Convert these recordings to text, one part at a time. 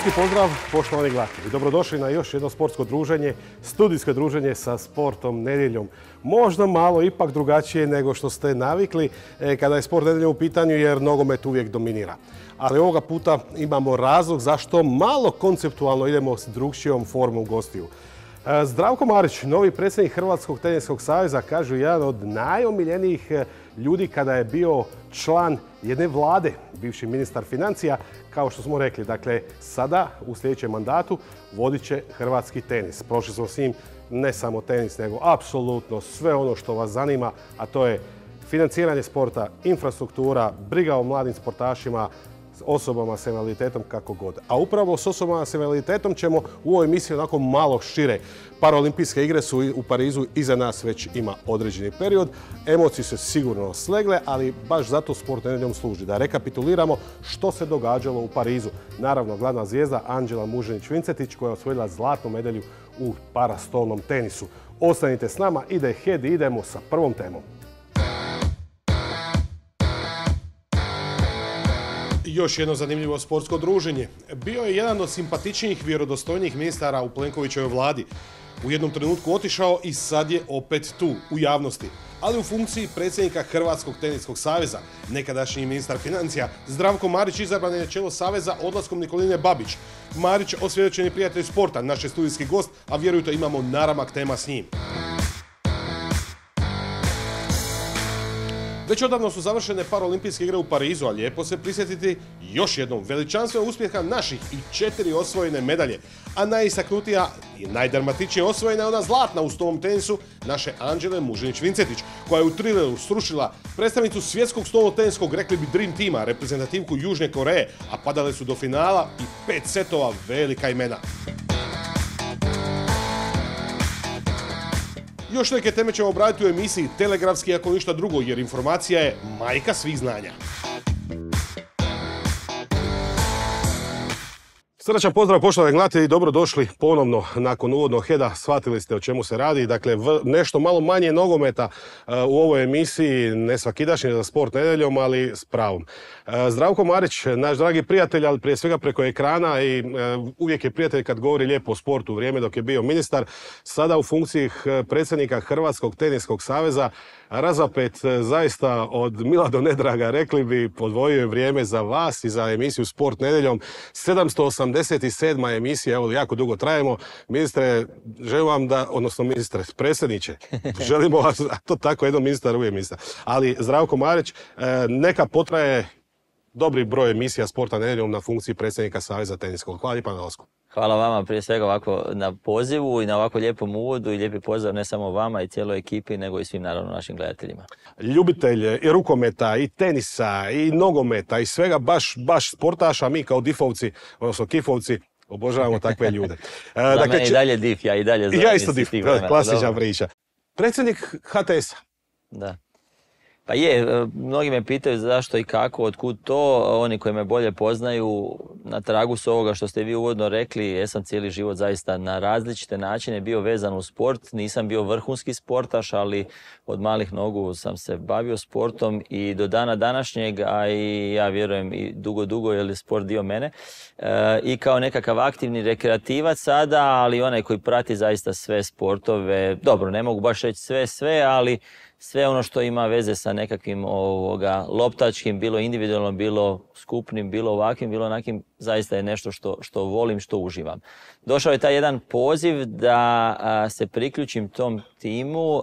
Sportski pozdrav, poštovani gledatelji. Dobrodošli na još jedno sportsko druženje, studijsko druženje sa Sportom nedjeljom. Možda malo ipak drugačije nego što ste navikli kada je Sport nedjeljom u pitanju jer nogomet uvijek dominira. Ali ovoga puta imamo razlog zašto malo konceptualno idemo s drugčijom formom gostiju. Zdravko Marić, novi predsjednik Hrvatskog teniskog saveza, kažu jedan od najomiljenijih ljudi kada je bio član jedne vlade, bivši ministar financija, kao što smo rekli. Dakle, sada u sljedećem mandatu vodit će hrvatski tenis. Prošli smo s njim ne samo tenis, nego apsolutno sve ono što vas zanima, a to je financiranje sporta, infrastruktura, briga o mladim sportašima, osobama s invaliditetom, kako god. A upravo s osobama s invaliditetom ćemo u ovoj emisiji onako malo šire. Paraolimpijske igre su u Parizu, iza nas već ima određeni period. Emocije se sigurno slegle, ali baš zato Sport nedjeljom služi. Da rekapituliramo što se događalo u Parizu. Naravno, glavna zvijezda Anđela Mužinić-Vincetić koja je osvojila zlatnu medalju u parastolnom tenisu. Ostanite s nama, ide head, idemo sa prvom temom. Još jedno zanimljivo sportsko druženje. Bio je jedan od simpatičnijih, vjerodostojnijih ministara u Plenkovićevoj vladi. U jednom trenutku otišao i sad je opet tu, u javnosti. Ali u funkciji predsjednika Hrvatskog teniskog saveza, nekadašnji ministar financija, Zdravko Marić izabran je na čelo saveza odlaskom Nikoline Babić. Marić, osvjedočeni prijatelj sporta, naš je studijski gost, a vjerujte imamo naramak tema s njim. Već odavno su završene paraolimpijske igre u Parizu, a lijepo se prisjetiti još jednom veličanstvenog uspjeha naših i 4 osvojene medalje. A najistaknutija i najdramatičnije osvojena je ona zlatna u stolnom tenisu naše Anđele Mužinić-Vincetić, koja je u trileru srušila predstavnicu svjetskog stolnoteniskog, rekli bi Dream Teama, reprezentativku Južne Koreje, a padale su do finala i 5 setova velika imena. Još neke teme ćemo obraditi u emisiji telegrafski, ako ništa drugo, jer informacija je majka svih znanja. Srdačan pozdrav, poštovani gledatelji, dobrodošli ponovno nakon uvodnog heda. Shvatili ste o čemu se radi. Dakle, nešto malo manje nogometa u ovoj emisiji, ne svakidašnje za Sport nedjeljom, ali s pravom. Zdravko Marić, naš dragi prijatelj, ali prije svega preko ekrana i uvijek je prijatelj kad govori lijepo o sportu u vrijeme dok je bio ministar. Sada u funkciji predsjednika Hrvatskog teniskog saveza, razapet zaista od mila do nedraga, rekli bi, podvojio je vrijeme za vas i za emisiju Sport nedjeljom. 787. emisija, evo jako dugo trajemo. Ministre, želim vam da, odnosno ministre, predsjedniče, želimo vas, a to tako, jedno ministar uvijek ministar. Ali Zdravko Marić, neka potraje dobri broj emisija Sporta nedjeljom na funkciji predsjednika Saveza teniskog. Hvala lijepa na dolasku. Hvala vama prije svega ovako na pozivu i na ovako lijepom uvodu i lijepi pozdrav ne samo vama i cijeloj ekipi, nego i svim naravno našim gledateljima. Ljubitelj i rukometa, i tenisa, i nogometa, i svega baš sportaša, mi kao difovci, odnosno kifovci, obožavamo takve ljude. Za mene i dalje dif, ja i dalje znam. Ja isto dif, klasična priča. Predsjednik HTS-a. Da. Pa je, mnogi me pitaju zašto i kako, otkud to, oni koji me bolje poznaju, na tragu su ovoga što ste vi uvodno rekli, ja sam cijeli život zaista na različite načine bio vezan u sport, nisam bio vrhunski sportaš, ali od malih nogu sam se bavio sportom i do dana današnjeg, a i ja vjerujem i dugo jer je sport dio mene, i kao nekakav aktivni rekreativac sada, ali onaj koji prati zaista sve sportove, dobro, ne mogu baš reći sve, ali sve ono što ima veze sa nekakvim loptačkim, bilo individualno, bilo skupnim, bilo ovakvim, bilo onakim, zaista je nešto što volim, što uživam. Došao je taj jedan poziv da se priključim tom timu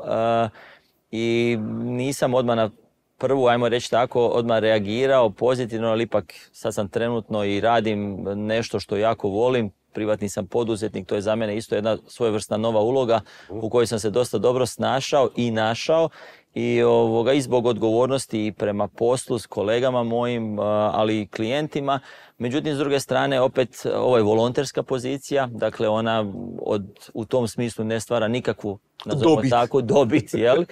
i nisam odmah na prvu, ajmo reći tako, odmah reagirao pozitivno, ali ipak sad sam trenutno i radim nešto što jako volim. Privatni sam poduzetnik, to je za mene isto jedna svojevrsna nova uloga u kojoj sam se dosta dobro snašao i našao i zbog odgovornosti i prema poslu s kolegama mojim, ali i klijentima. Međutim, s druge strane, opet ovo je volonterska pozicija, dakle ona u tom smislu ne stvara nikakvu dobit, jel?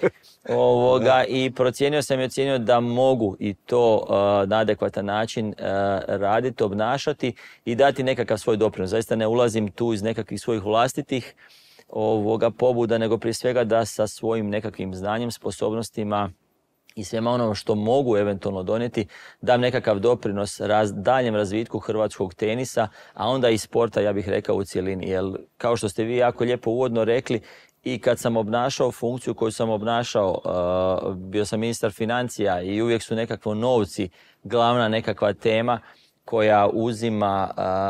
I procijenio sam i ocijenio da mogu i to na adekvatan način raditi, obnašati i dati nekakav svoj doprinos. Zaista ne ulazim tu iz nekakvih svojih vlastitih pobuda, nego prije svega da sa svojim nekakvim znanjem, sposobnostima i svema ono što mogu eventualno donijeti, dam nekakav doprinos daljem razvitku hrvatskog tenisa, a onda i sporta, ja bih rekao, u cjelini. Jer kao što ste vi jako lijepo uvodno rekli, i kad sam obnašao funkciju koju sam obnašao, bio sam ministar financija i uvijek su nekakvo novci glavna nekakva tema koja uzima,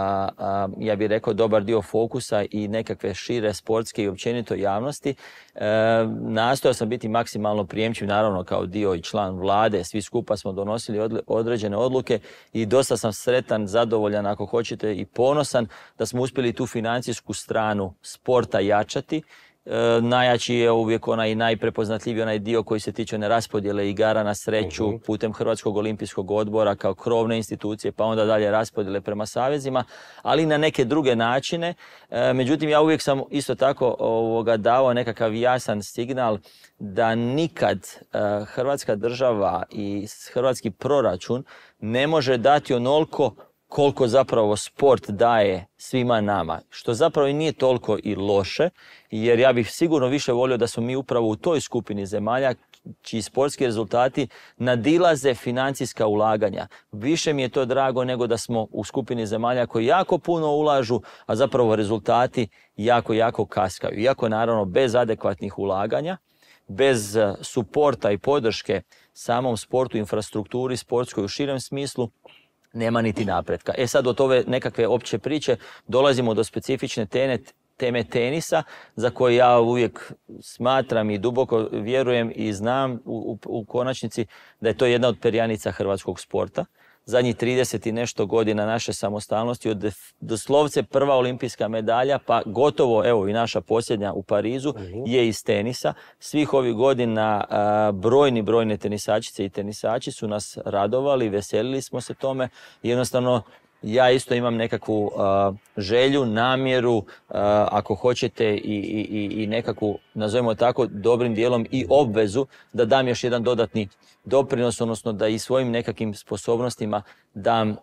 ja bih rekao, dobar dio fokusa i nekakve šire sportske i općenito javnosti. Nastojao sam biti maksimalno prijemčiv, naravno kao dio i član vlade, svi skupa smo donosili određene odluke i dosta sam sretan, zadovoljan, ako hoćete, i ponosan da smo uspjeli tu financijsku stranu sporta jačati. Najjači je uvijek onaj najprepoznatljiviji onaj dio koji se tiče raspodjele igara na sreću putem Hrvatskog olimpijskog odbora kao krovne institucije, pa onda dalje raspodjele prema savezima, ali i na neke druge načine. Međutim, ja uvijek sam isto tako dao nekakav jasan signal da nikad Hrvatska država i hrvatski proračun ne može dati onoliko koliko zapravo sport daje svima nama. Što zapravo i nije toliko i loše, jer ja bih sigurno više volio da smo mi upravo u toj skupini zemalja čiji sportski rezultati nadilaze financijska ulaganja. Više mi je to drago nego da smo u skupini zemalja koji jako puno ulažu, a zapravo rezultati jako kaskaju. Iako naravno bez adekvatnih ulaganja, bez suporta i podrške samom sportu, infrastrukturi sportskoj u širem smislu, nema niti napretka. Sad od ove nekakve opće priče dolazimo do specifične teme tenisa, za koje ja uvijek smatram i duboko vjerujem i znam u konačnici da je to jedna od perjanica hrvatskog sporta. Zadnjih 30 i nešto godina naše samostalnosti, od doslovce prva olimpijska medalja, pa gotovo, evo i naša posljednja u Parizu, je iz tenisa. Svih ovih godina brojne tenisačice i tenisači su nas radovali, veselili smo se tome. Jednostavno, ja isto imam nekakvu želju, namjeru, ako hoćete i nekakvu, nazovimo tako, dobrim dijelom i obvezu da dam još jedan dodatni doprinos, odnosno da i svojim nekakvim sposobnostima dam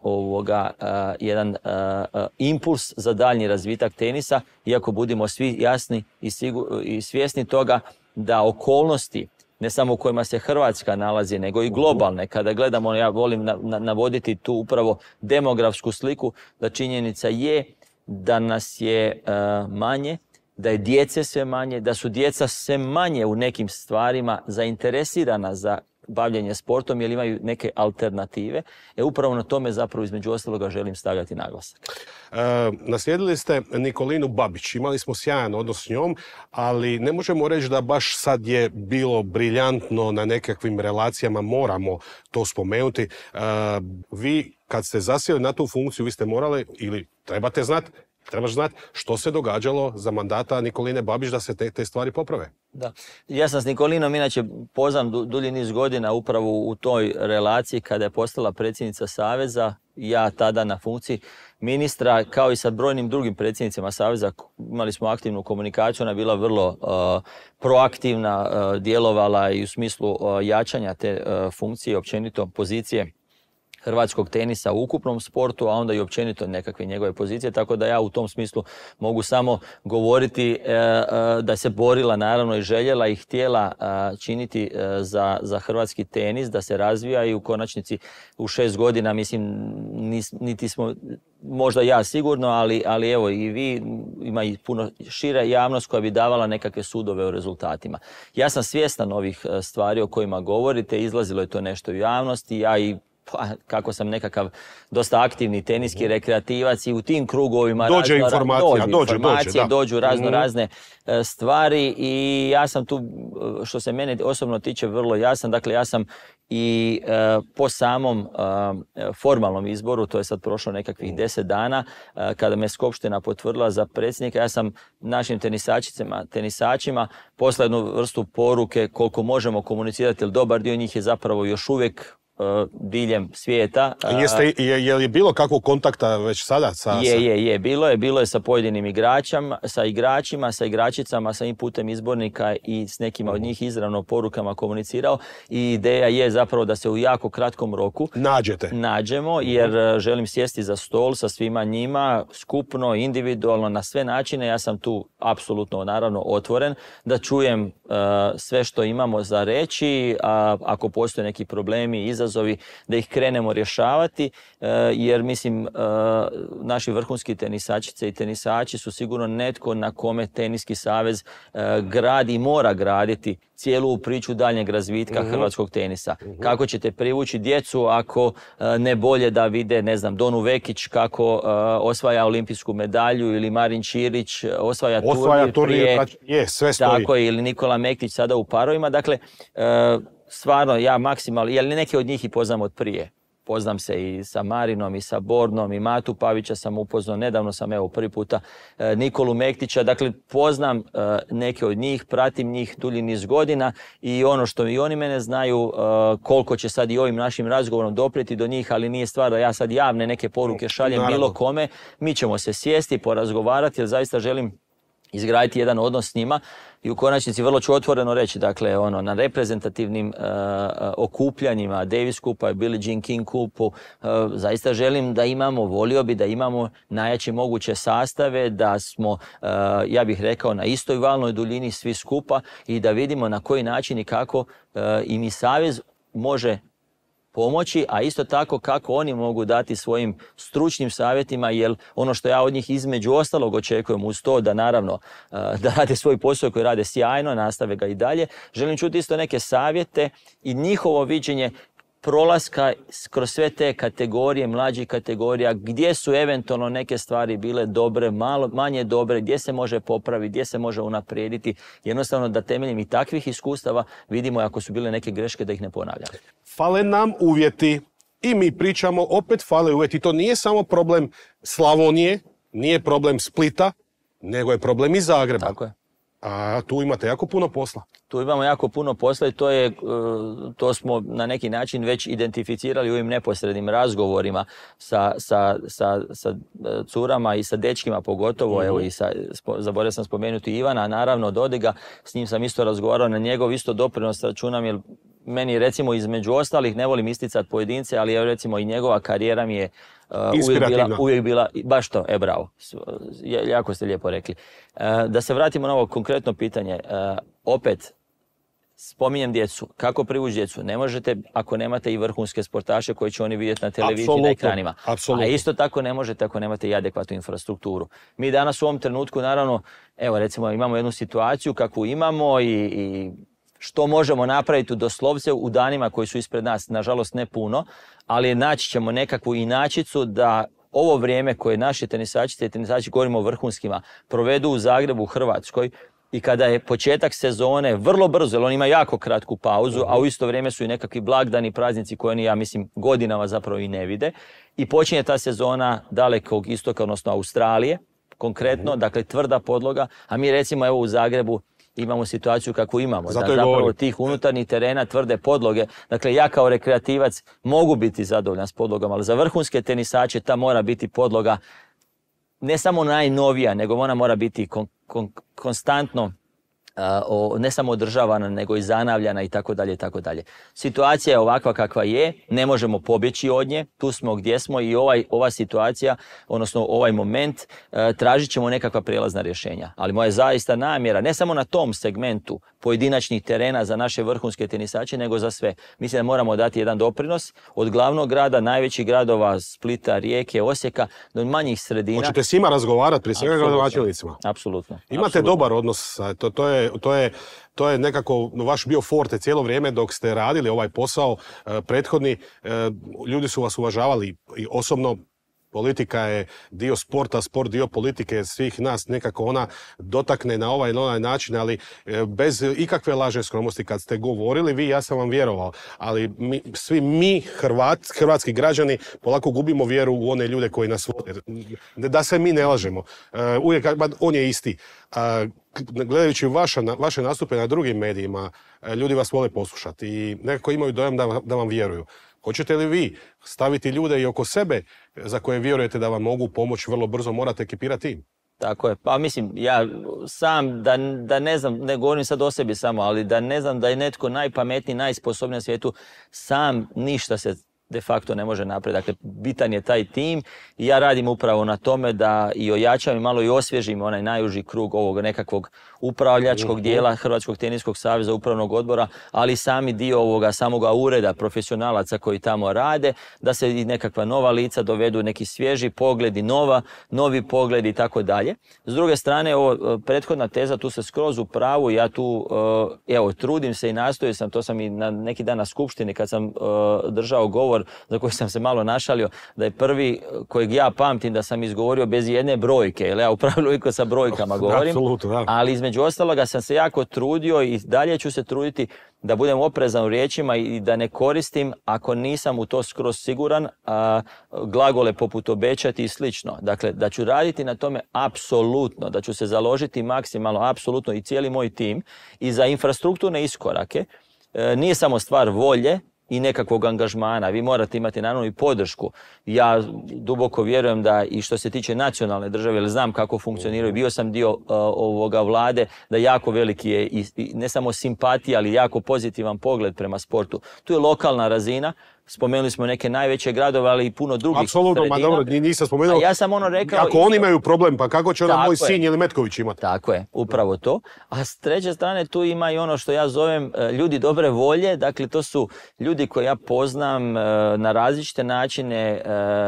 jedan impuls za daljnji razvitak tenisa, iako budimo svi jasni i svjesni toga da okolnosti, ne samo u kojima se Hrvatska nalazi, nego i globalne. Kada gledamo, ja volim navoditi tu upravo demografsku sliku, da činjenica je da nas je manje, da je djece sve manje, da su djeca sve manje u nekim stvarima zainteresirana za bavljenje sportom jer imaju neke alternative. Upravo na tome zapravo između ostaloga želim stavljati naglasak. Naslijedili ste Nikolinu Babić. Imali smo sjajan odnos s njom, ali ne možemo reći da baš sad je bilo briljantno na nekakvim relacijama. Moramo to spomenuti. Vi kad ste zasjeli na tu funkciju, vi ste morali ili trebaš znati što se događalo za mandata Nikoline Babić da se te stvari poprave. Da. Ja sam s Nikolinom inače poznam dulji niz godina upravo u toj relaciji kada je postala predsjednica Saveza, ja tada na funkciji ministra, kao i sa brojnim drugim predsjednicima Saveza. Imali smo aktivnu komunikaciju, ona je bila vrlo proaktivna, djelovala i u smislu jačanja te funkcije, općenito pozicije hrvatskog tenisa u ukupnom sportu, a onda i općenito nekakve njegove pozicije, tako da ja u tom smislu mogu samo govoriti da se borila naravno i željela i htjela činiti za hrvatski tenis, da se razvija i u konačnici u 6 godina, mislim, niti smo, možda ja sigurno, ali evo i vi, ima i puno šira javnost koja bi davala nekakve sudove o rezultatima. Ja sam svjestan ovih stvari o kojima govorite, izlazilo je to nešto u javnosti, ja i kako sam nekakav dosta aktivni teniski rekreativac i u tim krugovima dođu razne stvari i ja sam tu, što se mene osobno tiče, vrlo jasan. Dakle, ja sam i po samom formalnom izboru, to je sad prošlo nekakvih 10 dana, kada me skupština potvrdila za predsjednika, ja sam našim tenisačima poslao jednu vrstu poruke koliko možemo komunicirati, jer dobar dio njih je zapravo još uvijek diljem svijeta. Je li bilo kakvog kontakta već sada? Je. Bilo je sa pojedinim igračima, sa igračicama, sa putem izbornika i s nekima od njih izravno porukama komunicirao. I ideja je zapravo da se u jako kratkom roku nađemo, jer želim sjesti za stol sa svima njima, skupno, individualno, na sve načine. Ja sam tu apsolutno, naravno, otvoren da čujem sve što imamo za reći, a ako postoje neki problemi, izazovi, da ih krenemo rješavati, jer mislim naši vrhunski tenisačice i tenisači su sigurno netko na kome Teniski savez gradi i mora graditi cijelu priču daljnjeg razvitka hrvatskog tenisa. Kako ćete privući djecu ako ne bolje da vide, ne znam, Donu Vekić kako osvaja olimpijsku medalju ili Marin Čirić osvaja turnir prije, sve stoji. Tako je, ili Nikola Mektić sada u parovima. Dakle, stvarno ja maksimalno, jer neke od njih i poznam od prije. Poznam se i sa Marinom i sa Bornom i Matu Pavića sam upoznao, nedavno sam prvi puta Nikolu Mektića, dakle poznam neke od njih, pratim njih dulji niz godina i ono što i oni mene znaju, koliko će sad i ovim našim razgovorom doprijeti do njih, ali nije stvar da ja sad javne neke poruke šaljem bilo kome, mi ćemo se sjesti, porazgovarati jer zaista želim izgraditi jedan odnos s njima i u konačnici vrlo ću otvoreno reći, dakle, na reprezentativnim okupljanjima, Davis Kupa i Billie Jean King Kupu, zaista želim da imamo, volio bi da imamo najjače moguće sastave, da smo, ja bih rekao, na istoj valnoj duljini svi skupa i da vidimo na koji način i kako i mi savez može pomoći, a isto tako kako oni mogu dati svojim stručnim savjetima, jer ono što ja od njih između ostalog očekujem uz to da naravno da rade svoj posao koji rade sjajno, nastave ga i dalje, želim čuti isto neke savjete i njihovo viđenje prolaska kroz sve te kategorije, mlađih kategorija, gdje su eventualno neke stvari bile dobre, malo manje dobre, gdje se može popraviti, gdje se može unaprijediti. Jednostavno da temeljem i takvih iskustava vidimo ako su bile neke greške da ih ne ponavljamo. Fale nam uvjeti i mi pričamo, opet fale uvjeti. To nije samo problem Slavonije, nije problem Splita, nego je problem i Zagreba. Tako je. A tu imate jako puno posla. Tu imamo jako puno posla i to smo na neki način već identificirali u ovim neposrednim razgovorima sa curama i sa dečkima pogotovo. Evo i zaboravio sam spomenuti Ivana, naravno Dodiga, s njim sam isto razgovarao, na njegov isto doprinos računam, jer meni recimo između ostalih, ne volim isticati pojedince, ali evo recimo i njegova karijera mi je uvijek bila, baš to, bravo, jako ste lijepo rekli. Da se vratimo na ovo konkretno pitanje, opet, spominjem djecu. Kako privući djecu? Ne možete ako nemate i vrhunske sportaše koje će oni vidjeti na televiziji, na ekranima. Apsolutno. A isto tako ne možete ako nemate i adekvatnu infrastrukturu. Mi danas u ovom trenutku, naravno, evo recimo imamo jednu situaciju kakvu imamo i što možemo napraviti doslovce u danima koji su ispred nas. Nažalost ne puno, ali naći ćemo nekakvu inačicu da ovo vrijeme koje naši tenisačice i tenisači, govorimo o vrhunskima, provedu u Zagrebu, u Hrvatskoj, i kada je početak sezone vrlo brzo, jer on ima jako kratku pauzu, a u isto vrijeme su i nekakvi blagdani, praznici koje oni, ja mislim, godinama zapravo i ne vide. I počinje ta sezona dalekog istoka, odnosno Australije, konkretno, dakle tvrda podloga, a mi recimo evo u Zagrebu imamo situaciju kakvu imamo, da zapravo tih unutarnjih terena, tvrde podloge. Dakle, ja kao rekreativac mogu biti zadovoljan s podlogama, ali za vrhunske tenisače ta mora biti podloga ne samo najnovija, nego ona mora biti konstantno ne samo održavana, nego i zanavljana i tako dalje i tako dalje. Situacija je ovakva kakva je, ne možemo pobjeći od nje, tu smo gdje smo i ova situacija, odnosno ovaj moment, tražit ćemo nekakva prijelazna rješenja. Ali moja zaista namjera, ne samo na tom segmentu pojedinačnih terena za naše vrhunske tenisače, nego za sve. Mislim da moramo dati jedan doprinos od glavnog grada, najvećih gradova, Splita, Rijeke, Osijeka, do manjih sredina. Hoćete s njima razgovarati, prije svega gradonačelnicima? Apsolutno. Imate dobar odnos, to je nekako vaš bio forte cijelo vrijeme dok ste radili ovaj posao prethodni. Ljudi su vas uvažavali i osobno. Politika je dio sporta, sport dio politike, svih nas nekako ona dotakne na ovaj ili onaj način, ali bez ikakve lažne skromnosti. Kad ste govorili vi, ja sam vam vjerovao, ali svi mi, hrvatski građani, polako gubimo vjeru u one ljude koji nas vode. Da se mi ne lažemo. Uvijek on je isti. Gledajući vaše nastupe na drugim medijima, ljudi vas vole poslušati i nekako imaju dojam da vam vjeruju. Hoćete li vi staviti ljude i oko sebe za koje vjerujete da vam mogu pomoći vrlo brzo, morate ekipirati tim? Tako je. Pa mislim, ja sam da ne znam, ne govorim sad o sebi samo, ali da ne znam da je netko najpametniji, najsposobniji na svijetu, sam ništa se de facto ne može napraviti. Dakle, bitan je taj tim i ja radim upravo na tome da i ojačam i malo i osvježim onaj najuži krug ovog nekakvog upravljačkog dijela Hrvatskog teniskog saveza, upravnog odbora, ali sami dio ovoga samoga ureda profesionalaca koji tamo rade, da se i nekakva nova lica dovedu, neki svježi pogledi, novi pogledi i tako dalje. S druge strane, ovo prethodna teza, tu se skroz u pravu, ja tu, evo, trudim se i nastojim sam, to sam i na neki dan na skupštini kad sam držao govor za koji sam se malo našalio, da je prvi kojeg ja pamtim da sam izgovorio bez jedne brojke, jer ja u pravilu uvijek sa brojkama govorim, ali između ostaloga sam se jako trudio i dalje ću se truditi da budem oprezan u riječima i da ne koristim, ako nisam u to skroz siguran, glagole poput obećati i slično. Dakle, da ću raditi na tome apsolutno, da ću se založiti maksimalno, apsolutno i cijeli moj tim i za infrastrukturne iskorake. Nije samo stvar volje i nekakvog angažmana. Vi morate imati naravno i podršku. Ja duboko vjerujem da i što se tiče nacionalne države, jer znam kako funkcioniraju, bio sam dio ovoga vlade, da jako veliki je i ne samo simpatija, ali jako pozitivan pogled prema sportu. Tu je lokalna razina. Spomenuli smo neke najveće gradove, ali i puno drugih apsolutno, sredina. Ma dobro, nisam spomenuo. A ja sam ono rekao... Ako oni imaju problem, pa kako će onda moj sin ili Metković imati? Tako je, upravo to. A s treće strane tu ima i ono što ja zovem ljudi dobre volje. Dakle, to su ljudi koje ja poznam na različite načine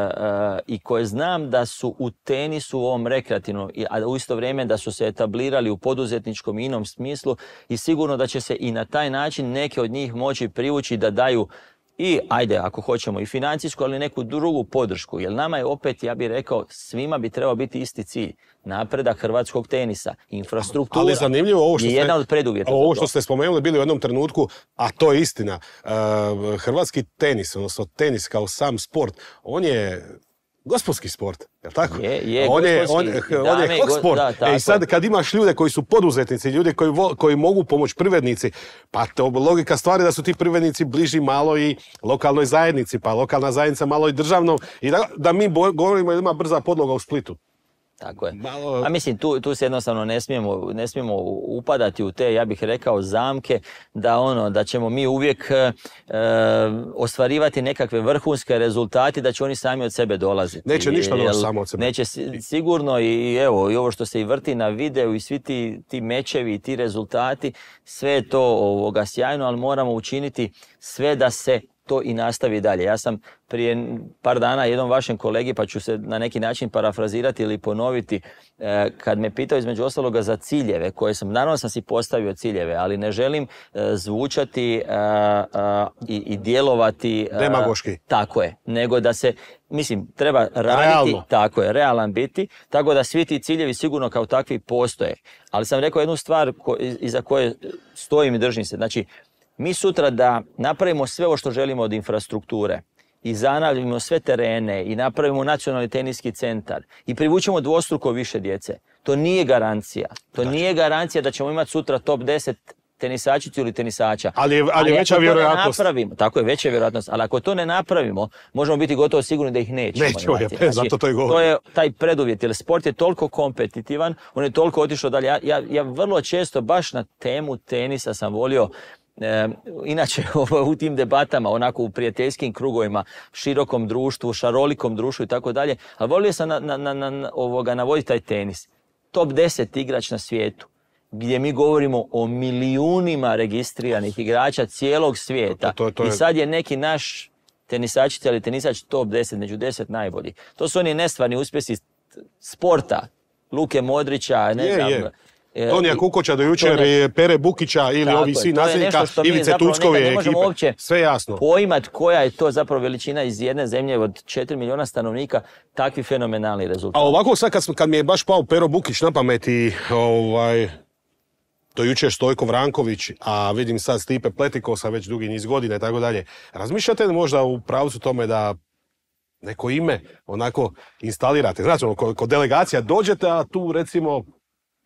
i koje znam da su u tenisu u ovom rekreativnom, a u isto vrijeme da su se etablirali u poduzetničkom i inom smislu i sigurno da će se i na taj način neke od njih moći privući da daju i, ajde, ako hoćemo i financijsku, ali neku drugu podršku. Jer nama je opet, ja bih rekao, svima bi trebao biti isti cilj. Napredak hrvatskog tenisa, infrastruktura, ali zanimljivo ovo što je jedna od preduvjeta. Ovo što ste spomenuli bili u jednom trenutku, a to je istina. Hrvatski tenis, odnosno tenis kao sam sport, on je gospodski sport, je tako? On je hot sport. I sad kad imaš ljude koji su poduzetnici, ljudi koji mogu pomoći privrednici, pa to logika stvari da su ti privrednici bliži malo i lokalnoj zajednici, pa lokalna zajednica malo i državnom. I da mi govorimo da ima brza podloga u Splitu. Tako je. A mislim, tu se jednostavno ne smijemo upadati u te, ja bih rekao, zamke da ćemo mi uvijek ostvarivati nekakve vrhunske rezultate, da će oni sami od sebe dolaziti. Neće ništa dolaziti samo od sebe. Neće sigurno i evo, i ovo što se i vrti na videu i svi ti mečevi i ti rezultati, sve je to sjajno, ali moramo učiniti sve da se to i nastavi dalje. Ja sam prije par dana jednom vašem kolegi, pa ću se na neki način parafrazirati ili ponoviti, kad me pitao između ostaloga za ciljeve, koje naravno sam si postavio ciljeve, ali ne želim zvučati i djelovati... demagoški. Tako je, nego da se, mislim, treba raditi, realno. Tako je, realan biti, tako da svi ti ciljevi sigurno kao takvi postoje. Ali sam rekao jednu stvar iza koje stojim i držim se. Znači, mi sutra da napravimo sve ovo što želimo od infrastrukture i zanavljamo sve terene i napravimo nacionalni teniski centar i privučemo dvostruko više djece, to nije garancija. To nije garancija da ćemo imati sutra top 10 tenisačicu ili tenisača. Ali je veća vjerojatnost. Tako je, veća vjerojatnost. Ali ako to ne napravimo, možemo biti gotovo sigurni da ih nećemo imati. Znači, zato to i govorim. To je taj preduvjet, jer sport je toliko kompetitivan, on je toliko otišao dalje. Ja vrlo često baš na temu tenisa sam volio, inače u tim debatama, onako u prijateljskim krugovima, širokom društvu, šarolikom društvu i tako dalje, ali volio sam navoditi taj tenis. Top 10 igrač na svijetu, gdje mi govorimo o milijunima registriranih igrača cijelog svijeta. I sad je neki naš tenisačica ili tenisač top 10, među 10 najboljih. To su oni nestvarni uspjesi sporta. Luke Modrića, ne znam... Tonija Kukoća do jučer, Pere Bukića ili ovi svi nasljednika, Ivice Tuckove ekipe. Sve jasno. Poimat koja je to zapravo veličina iz jedne zemlje od 4 milijuna stanovnika, takvi fenomenalni rezultati. A ovako sad kad mi je baš pao Pero Bukić na pamet i do jučer Stojko Vranković, a vidim sad Stipe Pletikosa već dugi niz godina i tako dalje. Razmišljate li možda u pravcu tome da neko ime onako instalirate? Znači, kod delegacija dođete, a tu recimo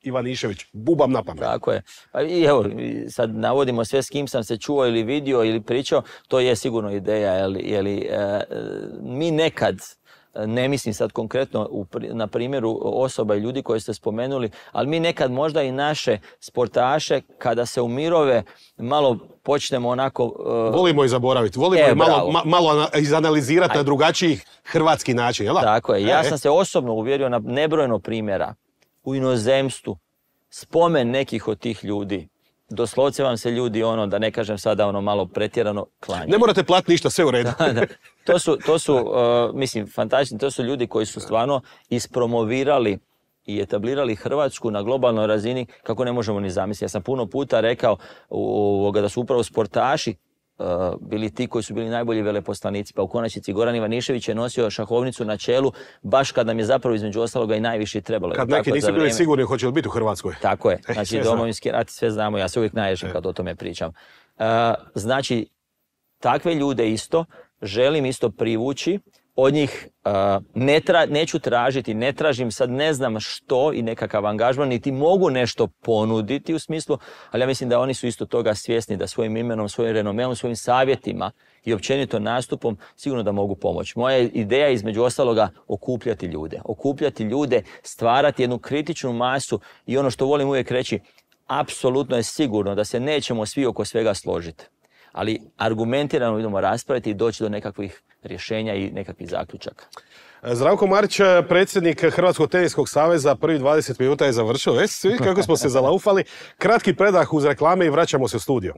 Ivanišević. Bubam na pamet. Tako je. Pa i evo, sad navodimo sve s kim sam se čuo ili vidio ili pričao, to je sigurno ideja, jer mi nekad, ne mislim sad konkretno na primjeru osoba i ljudi koje ste spomenuli, ali mi nekad možda i naše sportaše, kada se umirove, malo počnemo onako... Volimo i zaboraviti, volimo i malo izanalizirati na drugačiji hrvatski način, jel da? Tako je. Ja sam se osobno uvjerio na nebrojeno primjera u inozemstvu, spomen nekih od tih ljudi. Doslovce vam se ljudi, da ne kažem sada malo pretjerano, klanjaju. Ne morate platiti ništa, sve u redu. Da. To su mislim, fantastični, to su ljudi koji su stvarno ispromovirali i etablirali Hrvatsku na globalnoj razini kako ne možemo ni zamisliti. Ja sam puno puta rekao da su upravo sportaši bili ti koji su bili najbolji veleposlanici. Pa u konačnici Goran Ivanišević je nosio šahovnicu na čelu baš kad nam je zapravo između ostaloga i najviše trebalo. Kad neki nisu bili sigurni hoće li biti u Hrvatskoj. Tako je. Znači Domovinski rat sve znamo, ja se uvijek naježim kad o tome pričam. Znači, takve ljude isto želim isto privući. Od njih neću tražiti, ne tražim sad ne znam što i nekakav angažman, niti mogu nešto ponuditi u smislu, ali ja mislim da oni su isto toga svjesni da svojim imenom, svojim renomeom, svojim savjetima i općenito nastupom sigurno da mogu pomoći. Moja ideja je između ostaloga okupljati ljude, stvarati jednu kritičnu masu i ono što volim uvijek reći, apsolutno je sigurno da se nećemo svi oko svega složiti. Ali argumentirano idemo raspraviti i doći do nekakvih rješenja i nekakvih zaključaka. Zdravko Marić, predsjednik Hrvatskog teniskog saveza, prvi 20 minuta je završio. Svi kako smo se zalaufali. Kratki predah uz reklame i vraćamo se u studio.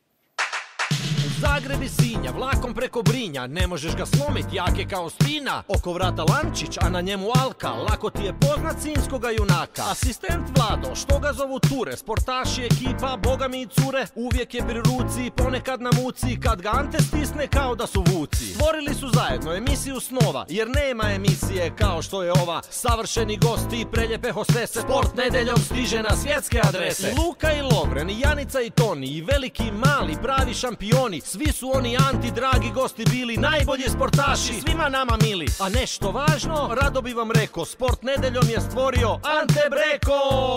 Zagreb i Sinja, vlakom preko Brinja, ne možeš ga slomit, jak je kao spina. Oko vrata Lančić, a na njemu Alka, lako ti je poznat sinjskoga junaka. Asistent Vlado, što ga zovu Ture, sportaši, ekipa, boga mi i cure. Uvijek je pri ruci, ponekad na muci, kad ga Ante stisne kao da su vuci. Stvorili su zajedno emisiju snova, jer nema emisije kao što je ova. Savršeni gosti i preljepe hostese, Sport nedeljom stiže na svjetske adrese. I Luka i Lovren, i Janica i Toni, i veliki i mali, pravi šampioni. Svi su oni Anti, dragi gosti bili, najbolji sportaši, svima nama mili. A nešto važno, rado bi vam rekao, Sport nedeljom je stvorio Ante Breko!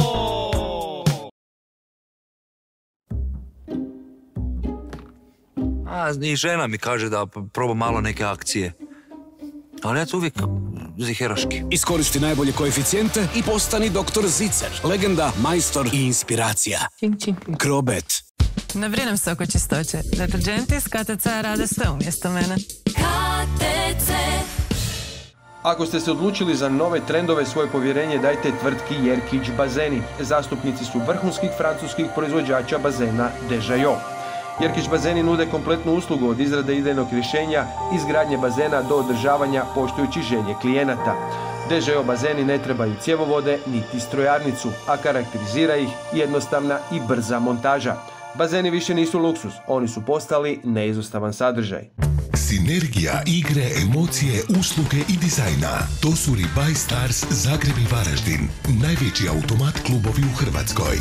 I žena mi kaže da probam malo neke akcije. Ali ja to uvijek ziheraški. Iskoristi najbolje koeficijente i postani doktor Zicer. Legenda, majstor i inspiracija. Krobet. Ne brinem se oko čistoće. Deterđenti iz KTC rade sve umjesto mene. KTC. Ako ste se odlučili za nove trendove, svoje povjerenje dajte tvrtki Jerkić Bazeni. Zastupnici su vrhunskih francuskih proizvođača bazena Dejayo. Jerkić Bazeni nude kompletnu uslugu od izrade idejnog rješenja, izgradnje bazena do održavanja poštujući želje klijenata. Dejayo bazeni ne trebaju cjevovode niti strojarnicu, a karakterizira ih jednostavna i brza montaža. Bazeni više nisu luksuz, oni su postali neizostavan sadržaj. Sinergija igre, emocije, usluge i dizajna. To su Rebuy Stars Zagreb i Varaždin, najveći automat klubovi u Hrvatskoj.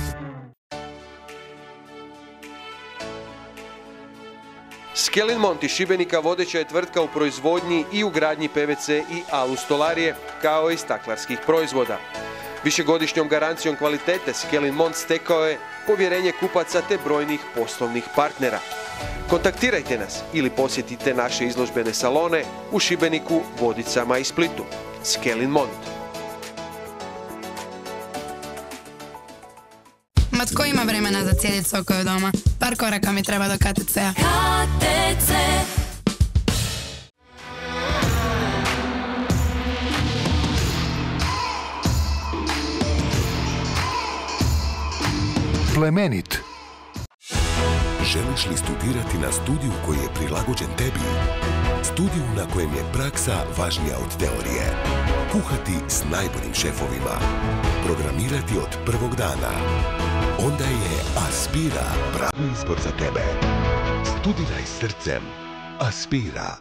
Skelinmont iz Šibenika vodeća je tvrtka u proizvodnji i ugradnji PVC i alu stolarije, kao i staklarskih proizvoda. Višegodišnjom garancijom kvalitete Skelinmont stekao je povjerenje kupaca te brojnih poslovnih partnera. Kontaktirajte nas ili posjetite naše izložbene salone u Šibeniku, Vodicama i Splitu. Skelinmont. Ma tko ima vremena za cijedit sokove doma? Par koraka mi treba do KTC-a. KTC. Plemenit. Želiš li studirati na studiju koji je prilagođen tebi? Studiju na kojem je praksa važnija od teorije. Kuhati s najboljim šefovima. Programirati od prvog dana. Onda je Aspira pravi izbor za tebe. Studiraj srcem. Aspira.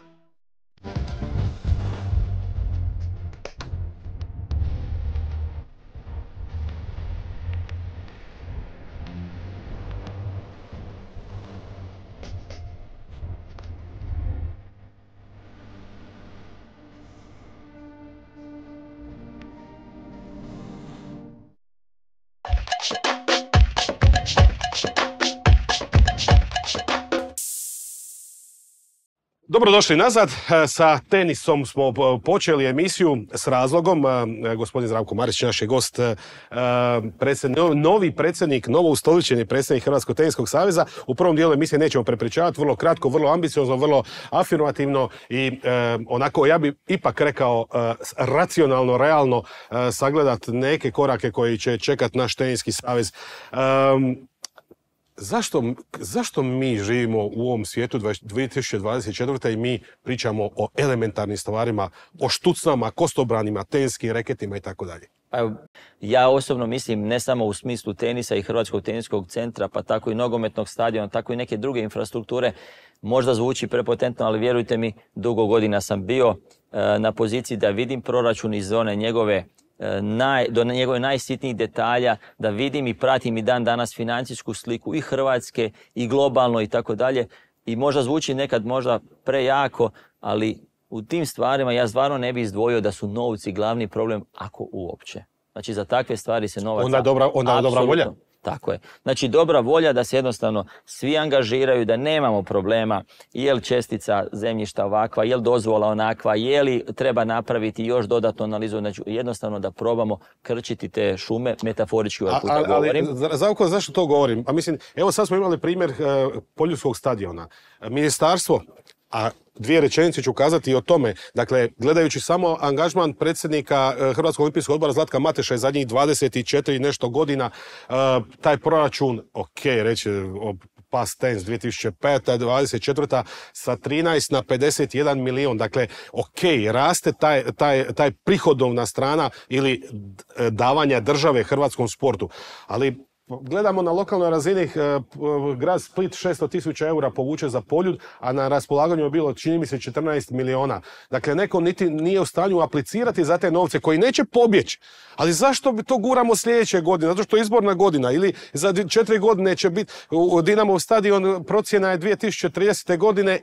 Dobrodošli nazad. Sa tenisom smo počeli emisiju s razlogom. Gospodin Zdravko Marić, naš je gost, novi predsjednik, novoustoličeni predsjednik Hrvatskog teniskog saveza. U prvom dijelu emisije nećemo prepričavati, vrlo kratko, vrlo ambiciozno, vrlo afirmativno i onako, ja bih ipak rekao, racionalno, realno sagledati neke korake koji će čekati naš teniski savez. Zašto mi živimo u ovom svijetu 2024. i mi pričamo o elementarnim stvarima, o štucnama, kostobranima, teniskim reketima i tako dalje? Ja osobno mislim, ne samo u smislu tenisa i Hrvatskog teniskog centra, pa tako i nogometnog stadiona, tako i neke druge infrastrukture, možda zvuči prepotentno, ali vjerujte mi, dugo godina sam bio na poziciji da vidim proračun iz one njegove do njegove najsitnijih detalja, da vidim i pratim i dan danas financijsku sliku i Hrvatske i globalno i tako dalje. I možda zvuči nekad možda prejako, ali u tim stvarima ja stvarno ne bih izdvojio da su novci glavni problem, ako uopće. Znači za takve stvari se novaca... Onda je dobra volja. Tako je. Znači dobra volja da se jednostavno svi angažiraju, da nemamo problema, je li čestica zemljišta ovakva, je li dozvola onakva, je li treba napraviti još dodatnu analizu, znači jednostavno da probamo krčiti te šume, metaforički ovaj puta govorim. Ali zašto to govorim? A mislim, evo sad smo imali primjer Poljudskog stadiona. Ministarstvo, a dvije rečenice ću kazati i o tome. Dakle, gledajući samo angažman predsjednika Hrvatskog olimpijskog odbora Zlatka Mateša i zadnjih 24 nešto godina, taj proračun, reći past tense 2005. 24. sa 13 na 51 milion. Dakle, raste taj prihodovna strana ili davanja države hrvatskom sportu. Ali gledamo na lokalnoj razini, grad Split 600.000 eura povuče za Poljud, a na raspolaganju je bilo, čini mi se, 14 miliona. Dakle, neko niti nije u stanju aplicirati za te novce koji neće pobjeći. Ali zašto bi to guramo sljedeće godine? Zato što je izborna godina ili za 4 godine će biti Dinamov stadion, procjena je 2030. godine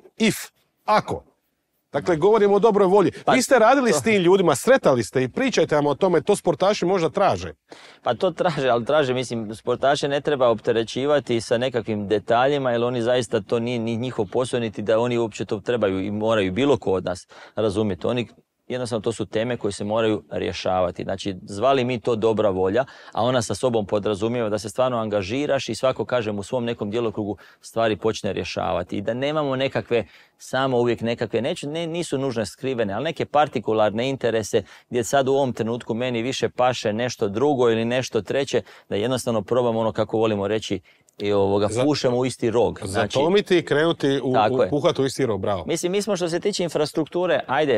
ako. Dakle, govorimo o dobroj volji. Vi ste radili s tim ljudima, sretali ste i pričajte vam o tome, to sportaši možda traže. Pa to traže, ali traže, mislim, sportaše ne treba opterećivati sa nekakvim detaljima, jer oni zaista, to nije ni njihov posao, niti da oni uopće to trebaju i moraju bilo ko od nas razumjeti. Oni jednostavno to su teme koje se moraju rješavati. Znači, zvali mi to dobra volja, a ona sa sobom podrazumijeva da se stvarno angažiraš i svako, kažem, u svom nekom djelokrugu stvari počne rješavati. I da nemamo nekakve, samo uvijek nekakve, nisu nužne skrivene, ali neke partikularne interese gdje sad u ovom trenutku meni više paše nešto drugo ili nešto treće, da jednostavno probamo ono, kako volimo reći, i pušemo u isti rog. Znači, zatomiti i krenuti puhati u isti rog, bravo. Mislim, mi smo što se tiče infrastrukture,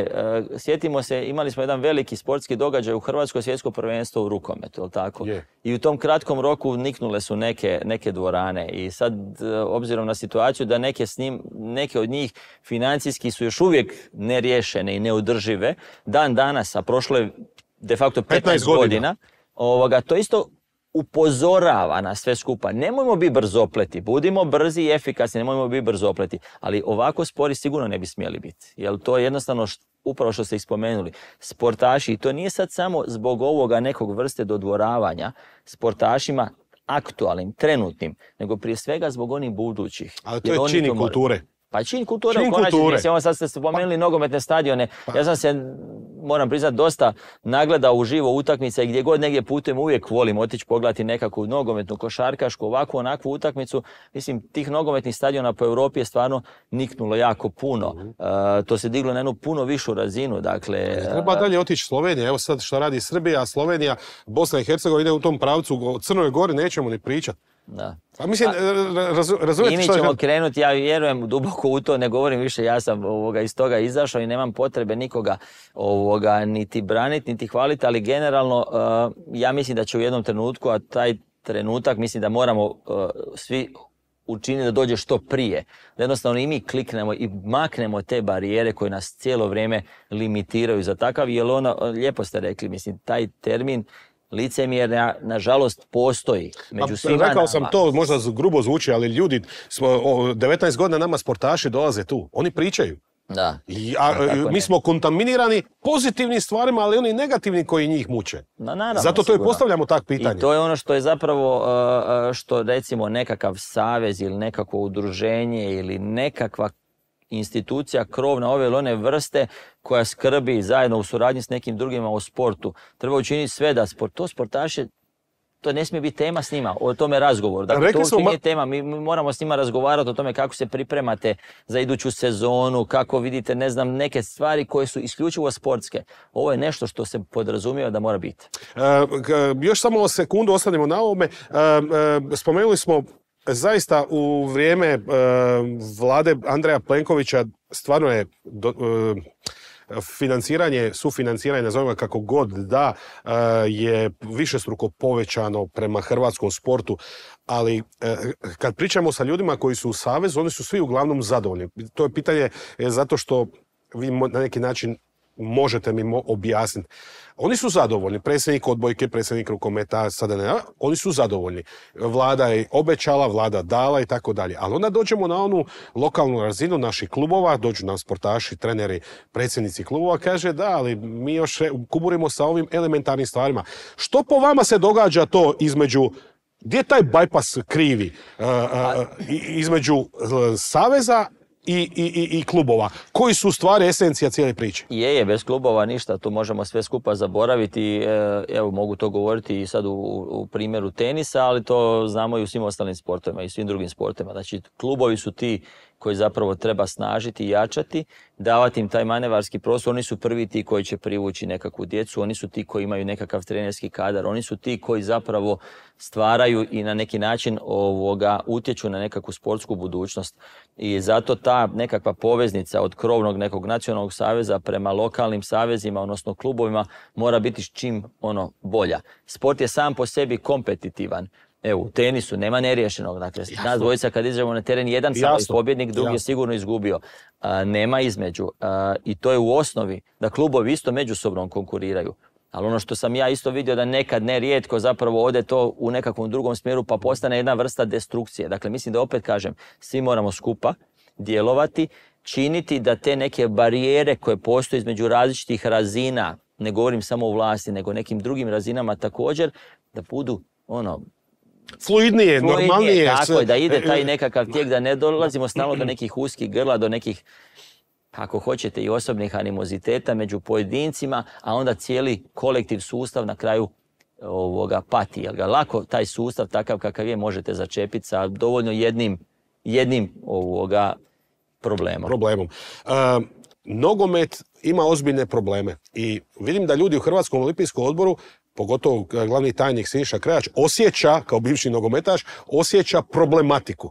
sjetimo se, imali smo jedan veliki sportski događaj u Hrvatskoj, svjetsko prvenstvo u rukometu, jel tako? I u tom kratkom roku niknule su neke dvorane i sad, obzirom na situaciju da neke od njih financijski su još uvijek neriješene i neodržive, dan danas, a prošlo je de facto 15 godina, to isto upozorava na sve skupa. Nemojmo biti brzopleti, budimo brzi i efikasni, nemojmo biti brzopleti, ali ovako spori sigurno ne bi smjeli biti. Jer to je jednostavno upravo što ste ih spomenuli. Sportaši, i to nije sad samo zbog ovoga nekog vrste dodvoravanja sportašima aktualnim, trenutnim, nego prije svega zbog onih budućih. Ali to je čin kulture. Pa čin kulture u konačnici. Mislim, sad ste spomenuli nogometne stadione. Ja sam se, moram priznati, dosta nagledao uživo utakmice i gdje god negdje putujem uvijek volim otići pogledati nekakvu nogometnu, košarkašku, ovakvu, onakvu utakmicu. Mislim, tih nogometnih stadiona po Europi je stvarno niknulo jako puno. To se diglo na jednu puno višu razinu. Dakle, treba dalje otići Slovenija. Evo sad što radi Srbija, Slovenija, Bosna i Hercegovina ide u tom pravcu. O Crnoj Gori nećemo ni pričati. Da. A mislim, razumijete što je... Mi ćemo krenuti, ja vjerujem duboko u to, ne govorim više, ja sam iz toga izašao i nemam potrebe nikoga niti braniti, niti hvaliti, ali generalno ja mislim da će u jednom trenutku, a taj trenutak mislim da moramo svi učiniti da dođe što prije. Da jednostavno i mi kliknemo i maknemo te barijere koje nas cijelo vrijeme limitiraju za takav, jer lijepo ste rekli, mislim, taj termin licemjerja, nažalost, postoji među svima nama. Rekao sam to, možda grubo zvuči, ali ljudi, 19 godina nama sportaši dolaze tu. Oni pričaju. Da. Mi smo kontaminirani pozitivnim stvarima, ali oni negativni koji njih muče. Naravno, zato to i postavljamo tak pitanje. I to je ono što je zapravo, što recimo nekakav savez ili nekakvo udruženje ili nekakva institucija krovna ove ili one vrste koja skrbi zajedno u suradnji s nekim drugima o sportu. Treba učiniti sve da to sportaše, to ne smije biti tema s njima, o tome razgovor. Dakle, to nije tema, mi moramo s njima razgovarati o tome kako se pripremate za iduću sezonu, kako vidite, ne znam, neke stvari koje su isključivo sportske. Ovo je nešto što se podrazumijeva da mora biti. Još samo sekundu ostanemo na ovome. Spomenuli smo zaista u vrijeme vlade Andreja Plenkovića stvarno je sufinanciranje, nazovimo kako god da, je višestruko povećano prema hrvatskom sportu, ali kad pričamo sa ljudima koji su u savezu, oni su svi uglavnom zadovoljni. To je pitanje zato što vi na neki način možete mi objasniti. Oni su zadovoljni, predsjednik odbojke, predsjednik rukometa, sada ne, oni su zadovoljni. Vlada je obećala, vlada dala i tako dalje. Ali onda dođemo na onu lokalnu razinu naših klubova, dođu nam sportaši, treneri, predsjednici klubova, kaže da, ali mi još kuburimo sa ovim elementarnim stvarima. Što po vama se događa to između, gdje je taj bypass krivi između saveza i klubova? Koji su u stvari esencija cijele priče? Bez klubova ništa, tu možemo sve skupa zaboraviti. Evo, mogu to govoriti i sad u primjeru tenisa, ali to znamo i u svim ostalim sportovima i svim drugim sportovima. Znači, klubovi su ti koji zapravo treba snažiti i jačati, davati im taj manevarski prostor. Oni su prvi ti koji će privući nekakvu djecu, oni su ti koji imaju nekakav trenerski kadar, oni su ti koji zapravo stvaraju i na neki način utječu na nekakvu sportsku budućnost. I zato ta nekakva poveznica od krovnog nekog nacionalnog saveza prema lokalnim savezima, odnosno klubovima, mora biti čim bolja. Sport je sam po sebi kompetitivan. Evo, u tenisu nema neriješenog. Dakle, nas dvojica kad izađemo na teren, jedan samo je pobjednik, drugi je sigurno izgubio. Nema između. I to je u osnovi da klubovi isto međusobno konkuriraju. Ali ono što sam ja isto vidio da nekad nerijetko zapravo ode to u nekakvom drugom smjeru pa postane jedna vrsta destrukcije. Dakle, mislim da opet kažem, svi moramo skupa djelovati, činiti da te neke barijere koje postoje između različitih razina, ne govorim samo o vlasti, nego nekim drugim razinama također, da budu fluidnije, normalnije. Tako je, da ide taj nekakav tijek, da ne dolazimo stalno do nekih uskih grla, do nekih, ako hoćete, i osobnih animoziteta među pojedincima, a onda cijeli kolektiv, sustav na kraju pati. Jer ga lako taj sustav takav kakav je možete začepiti sa dovoljno jednim problemom. Nogomet ima ozbiljne probleme i vidim da ljudi u Hrvatskom olimpijskom odboru, pogotovo glavni tajnik Siniša Krajač, osjeća, kao bivši nogometaš, osjeća problematiku.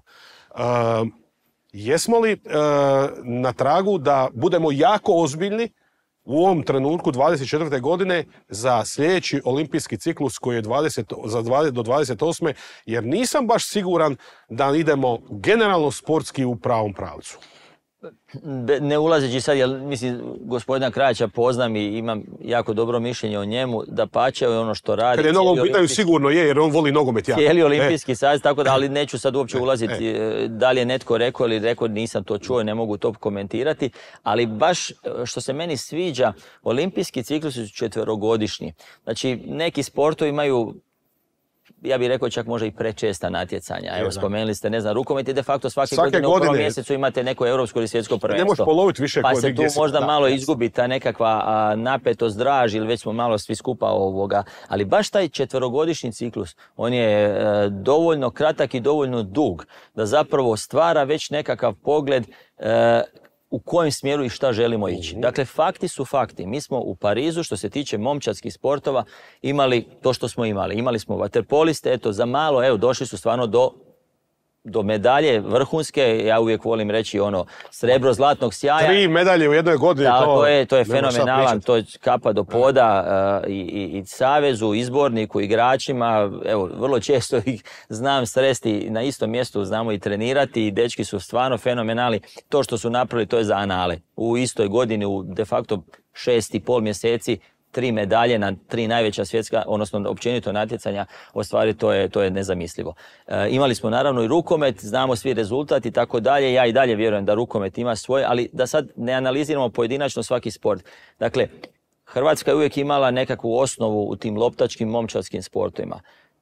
Jesmo li na tragu da budemo jako ozbiljni u ovom trenutku 24. godine za sljedeći olimpijski ciklus koji je do 28. jer nisam baš siguran da idemo generalno sportski u pravom pravcu. Ne ulazeći sad, jer mislim, gospodina Krajača poznam i imam jako dobro mišljenje o njemu, da pače ono što radi. Kad je nogom pitaju, sigurno je, jer on voli nogomet jako. Cijeli olimpijski savez, tako da, ali neću sad uopće ulaziti da li je netko rekao ili rekao, nisam to čuo, ne mogu to komentirati, ali baš što se meni sviđa, olimpijski ciklusi su 4-godišnji. Znači, neki sportovi imaju, ja bih rekao, čak možda i prečesta natjecanja. Evo, spomenuli ste, ne znam, rukomet je de facto svake godine u prvom mjesecu imate neko europsko ili svjetsko prvenstvo. Ne možeš poloviti više pa se tu možda malo izgubi ta nekakva napetost, draž, ili već smo malo svi skupa ali baš taj 4-godišnji ciklus, on je dovoljno kratak i dovoljno dug da zapravo stvara već nekakav pogled u kojem smjeru i šta želimo ići. Dakle, fakti su fakti. Mi smo u Parizu, što se tiče momčadskih sportova, imali to što smo imali. Imali smo vaterpoliste, za malo, došli su stvarno do medalje vrhunske, ja uvijek volim reći srebro zlatnog sjaja. 3 medalje u jednoj godini. To je fenomenalan, to je kapa do poda i savezu, izborniku, igračima. Evo, vrlo često ih znam sresti na istom mjestu, znamo i trenirati i dečki su stvarno fenomenalni. To što su napravili, to je za anale. U istoj godini, u de facto 6,5 mjeseci, 3 medalje na 3 najveća svjetska, odnosno općenito natjecanja, u stvari to je nezamislivo. Imali smo naravno i rukomet, znamo svi rezultat i tako dalje. Ja i dalje vjerujem da rukomet ima svoje, ali da sad ne analiziramo pojedinačno svaki sport. Dakle, Hrvatska je uvijek imala nekakvu osnovu u tim loptačkim momčadskim sportovima.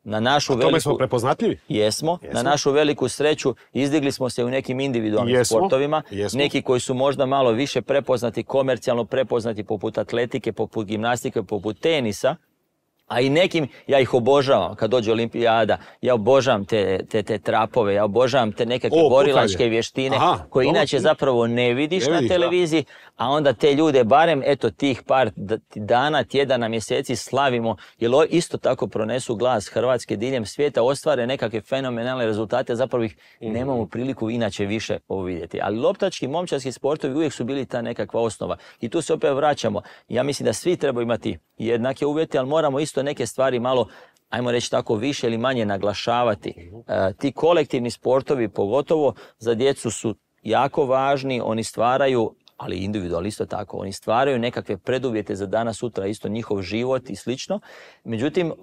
Na našu tome smo prepoznatljivi? Jesmo. Na našu veliku sreću izdigli smo se u nekim individualnim sportovima. Neki koji su možda malo više prepoznati, komercijalno prepoznati, poput atletike, poput gimnastike, poput tenisa. A i nekim, ja ih obožavam, kad dođe olimpijada, ja obožavam te trapove, ja obožavam te nekakve borilačke vještine koje inače zapravo ne vidiš na televiziji, a onda te ljude, barem tih par dana, tjedana, mjeseci slavimo, jer isto tako pronesu glas Hrvatske diljem svijeta, ostvare nekakve fenomenalne rezultate, zapravo ih nemamo priliku inače više vidjeti. Ali loptački, momčarski sportovi uvijek su bili ta nekakva osnova. I tu se opet vraćamo. Ja mislim da svi trebaju imati jednake uvjete, ali moramo isto neke stvari malo, ajmo reći tako, više ili manje naglašavati. Ti kolektivni sportovi, pogotovo za djecu, su jako važni, oni stvaraju, ali individualno isto tako, oni stvaraju nekakve preduvjete za danas, sutra, isto njihov život i slično. Međutim,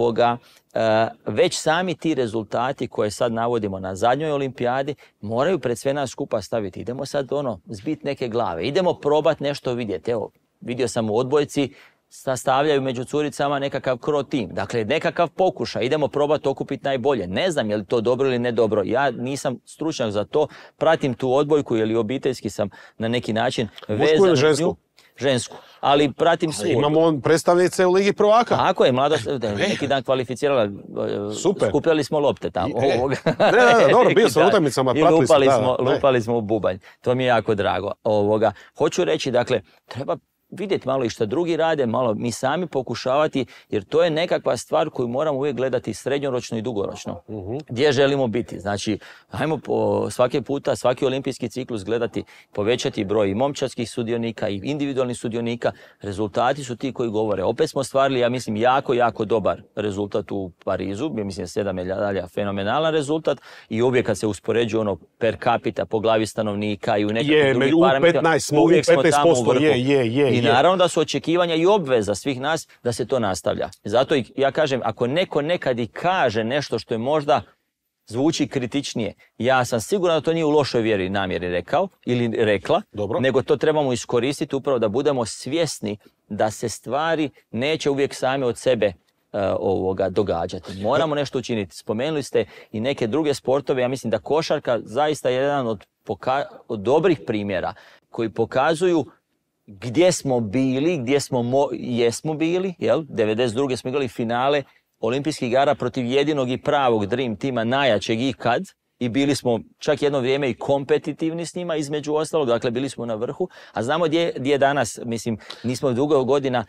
već sami ti rezultati koje sad navodimo na zadnjoj olimpijadi moraju pred sve nas skupa staviti. Idemo sad zbit neke glave, idemo probati nešto vidjeti. Evo, vidio sam u odbojci, sastavljaju među curicama nekakav cro tim. Dakle, nekakav pokušaj. Idemo probati okupiti najbolje. Ne znam je li to dobro ili ne dobro. Ja nisam stručnjak za to. Pratim tu odbojku ili obiteljski sam na neki način vezan. Mušku ili žensku? Žensku. Ali pratim svu. Imamo predstavnice u Ligi prvaka. Tako je, mladost. Neki dan kvalificirala. Super. Skupljali smo lopte tamo. Dobro, bio sam u utakmicama. I lupali smo u bubanj. To mi je jako drago. Hoću reći, dakle, treba vidjeti malo i što drugi rade, malo mi sami pokušavati, jer to je nekakva stvar koju moramo uvijek gledati srednjoročno i dugoročno. Gdje želimo biti? Znači, hajmo svaki puta, svaki olimpijski ciklus gledati, povećati broj i momčarskih sudionika i individualnih sudionika. Rezultati su ti koji govore. Opet smo stvarili, ja mislim, jako, jako dobar rezultat u Parizu. Ja mislim, 7 medalja, fenomenalan rezultat. I uvijek kad se uspoređuje per capita po glavi stanovnika i u nekakvim drugim parametrima, uvijek smo tamo u vrhu. I naravno da su očekivanja i obveza svih nas da se to nastavlja. Zato ja kažem, ako neko nekad i kaže nešto što je možda zvuči kritičnije, ja sam siguran da to nije u lošoj vjeri namjeri rekao ili rekla, nego to trebamo iskoristiti upravo da budemo svjesni da se stvari neće uvijek same od sebe događati. Moramo nešto učiniti. Spomenuli ste i neke druge sportove. Ja mislim da košarka zaista je jedan od dobrih primjera koji pokazuju gdje smo bili, jesmo bili, 92. smo igrali finale olimpijskih igara protiv jedinog i pravog Dream tima, najjačeg ikad, i bili smo čak jedno vrijeme i kompetitivni s njima, između ostalog, dakle bili smo na vrhu, a znamo gdje je danas, mislim, nismo dugo godina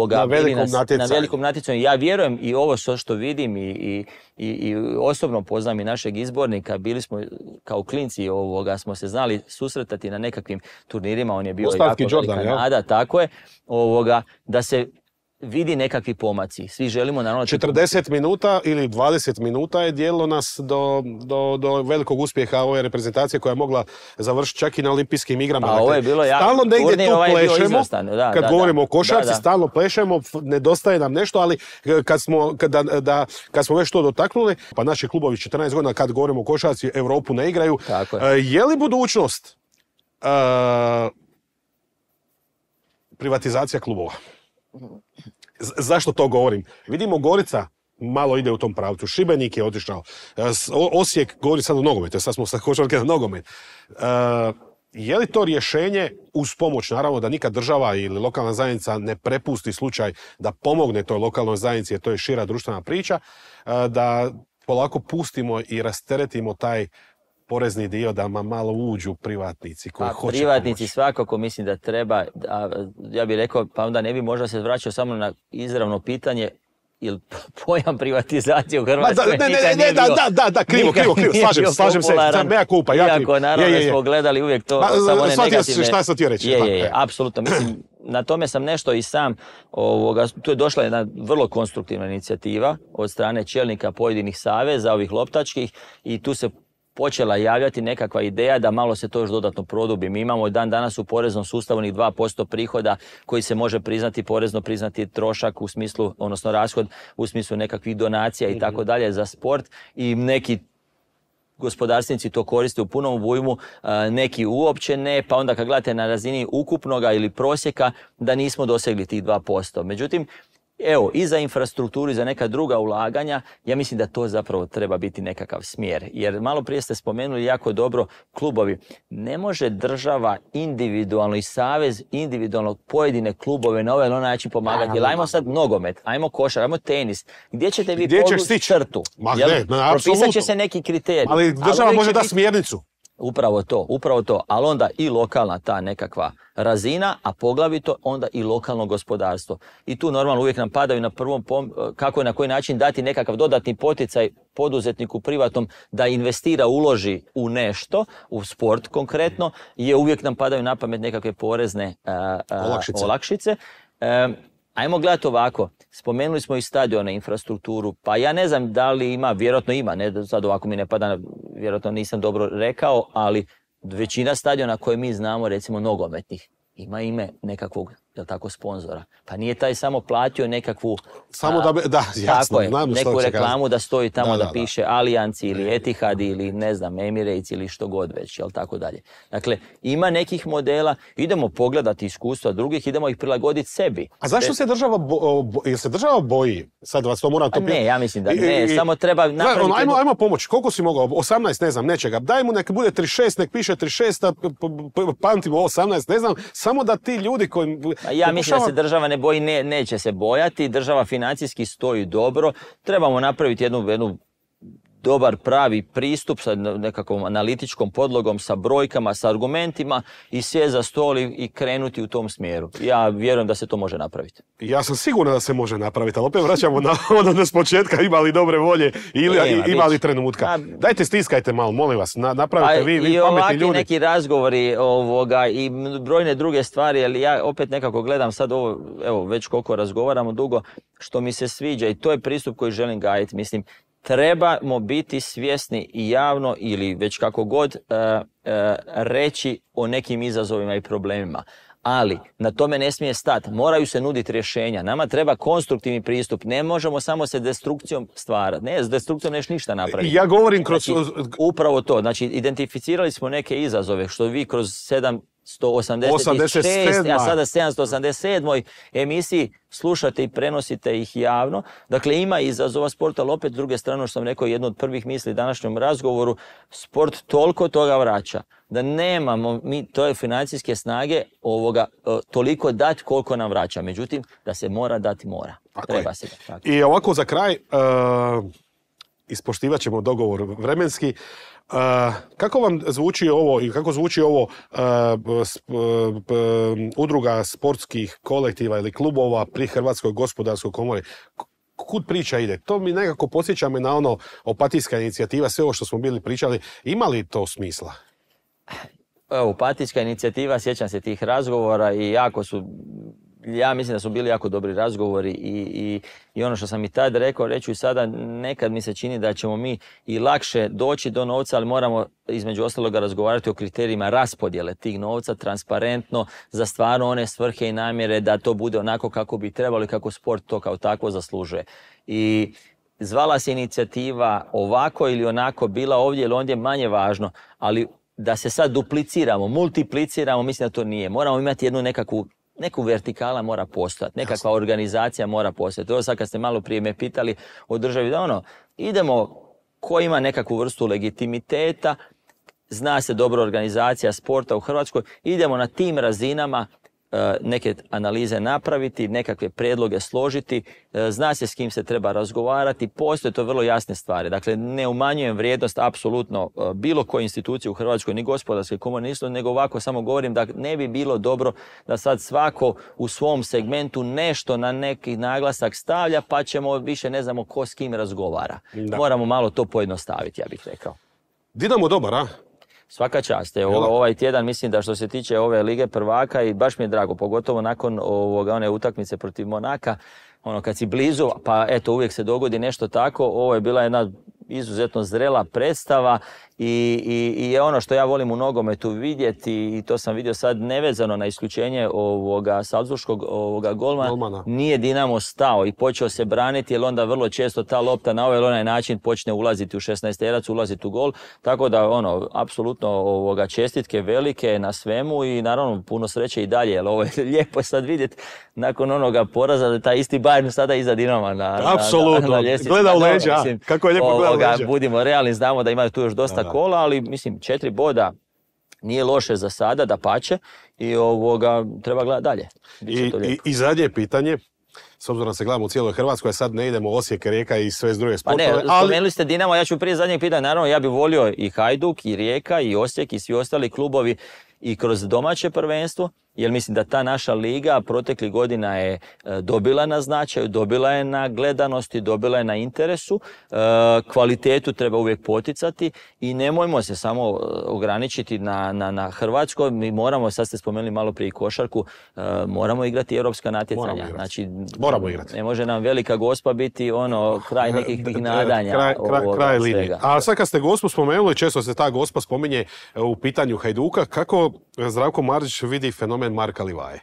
na velikom natjecanju. Ja vjerujem i ovo što vidim i osobno poznam i našeg izbornika, bili smo kao klinci, smo se znali susretati na nekakvim turnirima, on je bio jako velika nada, tako je, da se vidi nekakvi pomaci. Svi želimo naravno... 40 minuta ili 20 minuta je dijelilo nas do velikog uspjeha ove reprezentacije koja je mogla završiti čak i na olimpijskim igrama. A ovo je bilo stalno negdje tu plešemo, kad govorimo o košarci, stalno plešemo, nedostaje nam nešto, ali kad smo već to dotaknuli, pa naši klubovi 14 godina kad govorimo o košarci Europu ne igraju. Je li budućnost privatizacija klubova? Zašto to govorim? Vidimo Gorica malo ide u tom pravcu. Šibenik je otišao. Osijek govori sad o nogometu. Sad smo sa košarke na nogomet. Je li to rješenje uz pomoć, naravno da nikad država ili lokalna zajednica ne prepusti slučaj da pomogne toj lokalnoj zajednici, jer to je šira društvena priča, da polako pustimo i rasteretimo taj porezni dio da malo uđu privatnici koji hoće privatnici pomoći. Svakako mislim da treba, ja bih rekao, pa onda ne bi možda se vraćao samo na izravno pitanje, jer pojam privatizacije u Hrvatskoj nikad nije bio... Da, krivo, slažem se, mea culpa, ja krivo. Iako naravno smo gledali uvijek to, samo one negativne... Šta sam htio reći? Je, apsolutno, mislim, na tome sam nešto i sam, tu je došla jedna vrlo konstruktivna inicijativa od strane čelnika pojedinih saveza, ovih loptačkih, i tu se počela javljati nekakva ideja da malo se to još dodatno produbi. Mi imamo danas u poreznom sustavu onih 2% prihoda koji se može priznati, porezno priznati trošak u smislu, odnosno rashod u smislu nekakvih donacija i tako dalje za sport, i neki gospodarstvenici to koriste u punom obujmu, neki uopće ne, pa onda kad gledate na razini ukupnoga ili prosjeka da nismo dosegli tih 2%. Međutim, Evo, i za infrastrukturu i za neka druga ulaganja, ja mislim da to zapravo treba biti nekakav smjer. Jer malo prije ste spomenuli jako dobro klubovi. Ne može država individualno i savez individualno pojedine klubove na ovaj ili onaj način pomagati. Jer ajmo sad nogomet, ajmo košar, ajmo tenis. Gdje ćete vi podvući crtu? Propisat će se neki kriterij. Ali država može dati smjernicu. Upravo to, ali onda i lokalna ta nekakva razina, a poglavito onda i lokalno gospodarstvo. I tu normalno uvijek nam padaju na prvom kako i na koji način dati nekakav dodatni poticaj poduzetniku privatnom da investira, uloži u nešto, u sport konkretno, je uvijek nam padaju na pamet nekakve porezne olakšice. Ajmo gledati ovako, spomenuli smo i stadione, infrastrukturu, pa ja ne znam da li ima, vjerojatno ima, ne, sad ovako mi ne pada, vjerojatno nisam dobro rekao, ali većina stadiona koje mi znamo, recimo nogometnih, ima ime nekakvog, jel tako, sponzora. Pa nije taj samo platio nekakvu... Samo da, jasno, znam što neku će reklamu kazati. Da stoji tamo da piše Allianz ili Etihad ili ne znam, Emirates ili što god već, jel tako dalje. Dakle, ima nekih modela, idemo pogledati iskustva drugih, idemo ih prilagoditi sebi. A zašto se država jel se država boji? Sad vas to moram to pitati. Ne, ja mislim da ne, samo treba napraviti... Ajmo pomoći, koliko si mogao? 18, ne znam, nečega. Daj mu nek bude 36, nek piše 36, pamtimo 18, ne znam, samo da ti ljudi koji... Ja mislim da se država ne boji, neće se bojati, država financijski stoji dobro, trebamo napraviti jednu dobar pravi pristup sa nekakvom analitičkom podlogom, sa brojkama, sa argumentima i sjesti za stol i krenuti u tom smjeru. Ja vjerujem da se to može napraviti. Ja sam siguran da se može napraviti, ali opet vraćamo na ono da s početka imali dobre volje ili imali trenutka. Dajte stiskajte malo, molim vas, napravite vi pametni ljudi. I ovakvi neki razgovori i brojne druge stvari, ali ja opet nekako gledam sad ovo, evo već koliko razgovaramo dugo, što mi se sviđa i to je pristup koji želim gajiti. Mislim, trebamo biti svjesni i javno ili već kako god reći o nekim izazovima i problemima. Ali na tome ne smije stati. Moraju se nuditi rješenja. Nama treba konstruktivni pristup. Ne možemo samo se destrukcijom stvarati. Ne, s destrukcijom neš ništa napraviti. Ja govorim kroz... Znači, upravo to. Znači, identificirali smo neke izazove što vi kroz 786, a sada 787. emisiji slušate i prenosite ih javno. Dakle, ima izazova sporta, ali opet s druge strane, što sam rekao, jedno od prvih misli današnjem razgovoru, sport toliko toga vraća da nemamo mi to financijske snage toliko dati koliko nam vraća. Međutim, da se mora dati, mora. Treba se dati. I ovako za kraj, ispoštivat ćemo dogovor vremenski. Kako vam zvuči ovo i kako zvuči ovo udruga sportskih kolektiva ili klubova pri Hrvatskoj gospodarskoj komori? Kud priča ide? To mi nekako podsjeća me na ono Opatijska inicijativa, sve ovo što smo bili pričali. Ima li to smisla? Opatijska inicijativa, sjećam se tih razgovora i jako su... Ja mislim da su bili jako dobri razgovori i ono što sam i tad rekao, reću i sada, nekad mi se čini da ćemo mi i lakše doći do novca, ali moramo između ostaloga razgovarati o kriterijima raspodjele tih novca, transparentno, za stvarno one svrhe i namjere da to bude onako kako bi trebalo i kako sport to kao takvo zaslužuje. I zvala se inicijativa ovako ili onako, bila ovdje ili ondje, manje važno, ali da se sad dupliciramo, multipliciramo, mislim da to nije. Moramo imati jednu neku vertikala mora postojati, nekakva organizacija mora postojati. Ovo sad kad ste malo prije me pitali o državi, da idemo ko ima nekakvu vrstu legitimiteta, zna se dobro organizacija sporta u Hrvatskoj, idemo na tim razinama neke analize napraviti, nekakve prijedloge složiti, zna se s kim se treba razgovarati, postoje to vrlo jasne stvari. Dakle, ne umanjujem vrijednost apsolutno bilo koje institucije u Hrvatskoj, ni gospodarske komore, nego ovako samo govorim da ne bi bilo dobro da sad svako u svom segmentu nešto na neki naglasak stavlja, pa ćemo više ne znamo ko s kim razgovara. Da. Moramo malo to pojednostaviti, ja bih rekao. Dinamo dobar, a? Svaka čast. Ovaj tjedan mislim da što se tiče ove Lige prvaka i baš mi je drago, pogotovo nakon one utakmice protiv Monaka, kad si blizu, pa eto uvijek se dogodi nešto tako, ovo je bila jedna izuzetno zrela predstava i je ono što ja volim u nogometu vidjeti i to sam vidio sad nevezano na isključenje ovoga salzburškog golmana. Nije Dinamo stao i počeo se braniti jer onda vrlo često ta lopta na ovaj ili onaj način počne ulaziti u 16-terac, ulaziti u gol. Tako da apsolutno čestitke velike na svemu i naravno puno sreće i dalje jer ovo je lijepo sad vidjeti nakon onoga poraza da taj isti Bayern sada iza Dinama na ljestvici. Gleda u leđa, kako je lijepo gleda u leđa. Budimo realni, znamo da imaju tu još dosta kola, ali mislim 4 boda nije loše za sada, dapače i treba gledati dalje. I zadnje pitanje, s obzirom da se gledamo u cijeloj Hrvatskoj, a sad ne idemo Osijek, Rijeka i sve s druge sportove. Pa ne, spomenuli ste Dinamo, ja ću prije zadnjeg pitanja, naravno ja bih volio i Hajduk, i Rijeka, i Osijek, i svi ostali klubovi i kroz domaće prvenstvo, jer mislim da ta naša liga proteklih godina je dobila na značaju, dobila je na gledanosti, dobila je na interesu. Kvalitetu treba uvijek poticati i nemojmo se samo ograničiti na Hrvatskoj. Mi moramo, sad ste spomenuli malo prije košarku, moramo igrati europska natjecanja. Znači, moramo igrati. Ne može nam velika Gospa biti kraj nekih nadanja. Kraj linije. A sad kad ste Gospu spomenuli, često se ta Gospa spominje u pitanju Hajduka, kako Zdravko Marić vidi fenomen Marka Livaje?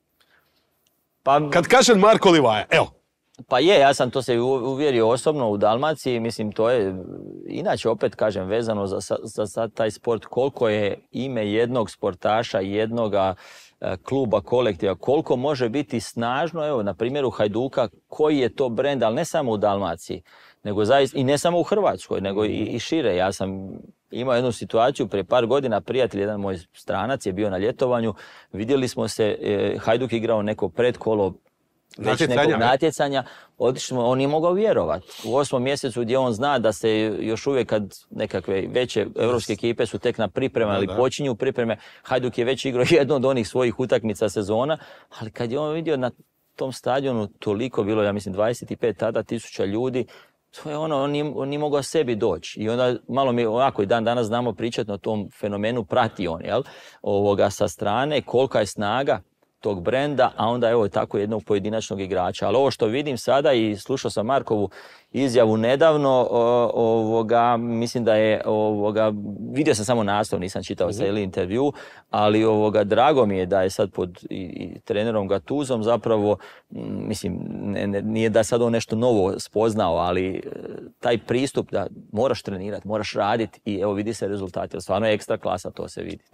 Kad kažem Marko Livaje, evo. Pa ja sam to se uvjerio osobno u Dalmaciji, mislim to je, inače opet kažem, vezano za taj sport, koliko je ime jednog sportaša, jednoga kluba, kolektiva, koliko može biti snažno, evo na primjeru Hajduka, koji je to brend, ali ne samo u Dalmaciji, nego zaista, i ne samo u Hrvatskoj, nego i šire. Ja sam imao jednu situaciju prije par godina, prijatelj, jedan moj stranac je bio na ljetovanju, vidjeli smo se, Hajduk igrao neko predkolo nekog natjecanja, otišli smo, on nije mogao vjerovati. U 8. mjesecu gdje on zna da se još uvijek kad nekakve veće europske ekipe su tek na priprema ili počinju pripreme, Hajduk je već igrao jednu od onih svojih utakmica sezona, ali kad je on vidio na tom stadionu toliko bilo, ja mislim 25 tada tisuća ljudi, to je on nije mogao sebi doći. I onda malo mi ovako i dan danas znamo pričati o tom fenomenu, prati on, sa strane, kolika je snaga tog brenda, a onda evo tako jednog pojedinačnog igrača. Ali ovo što vidim sada i slušao sam Markovu izjavu nedavno, mislim da je, vidio sam samo naslov, nisam čitao cijeli intervju, ali drago mi je da je sad pod i trenerom Gatuzom zapravo, mislim, nije da sad on nešto novo spoznao, ali taj pristup da moraš trenirati, moraš raditi i evo vidi se rezultati, stvarno je ekstra klasa, to se vidi.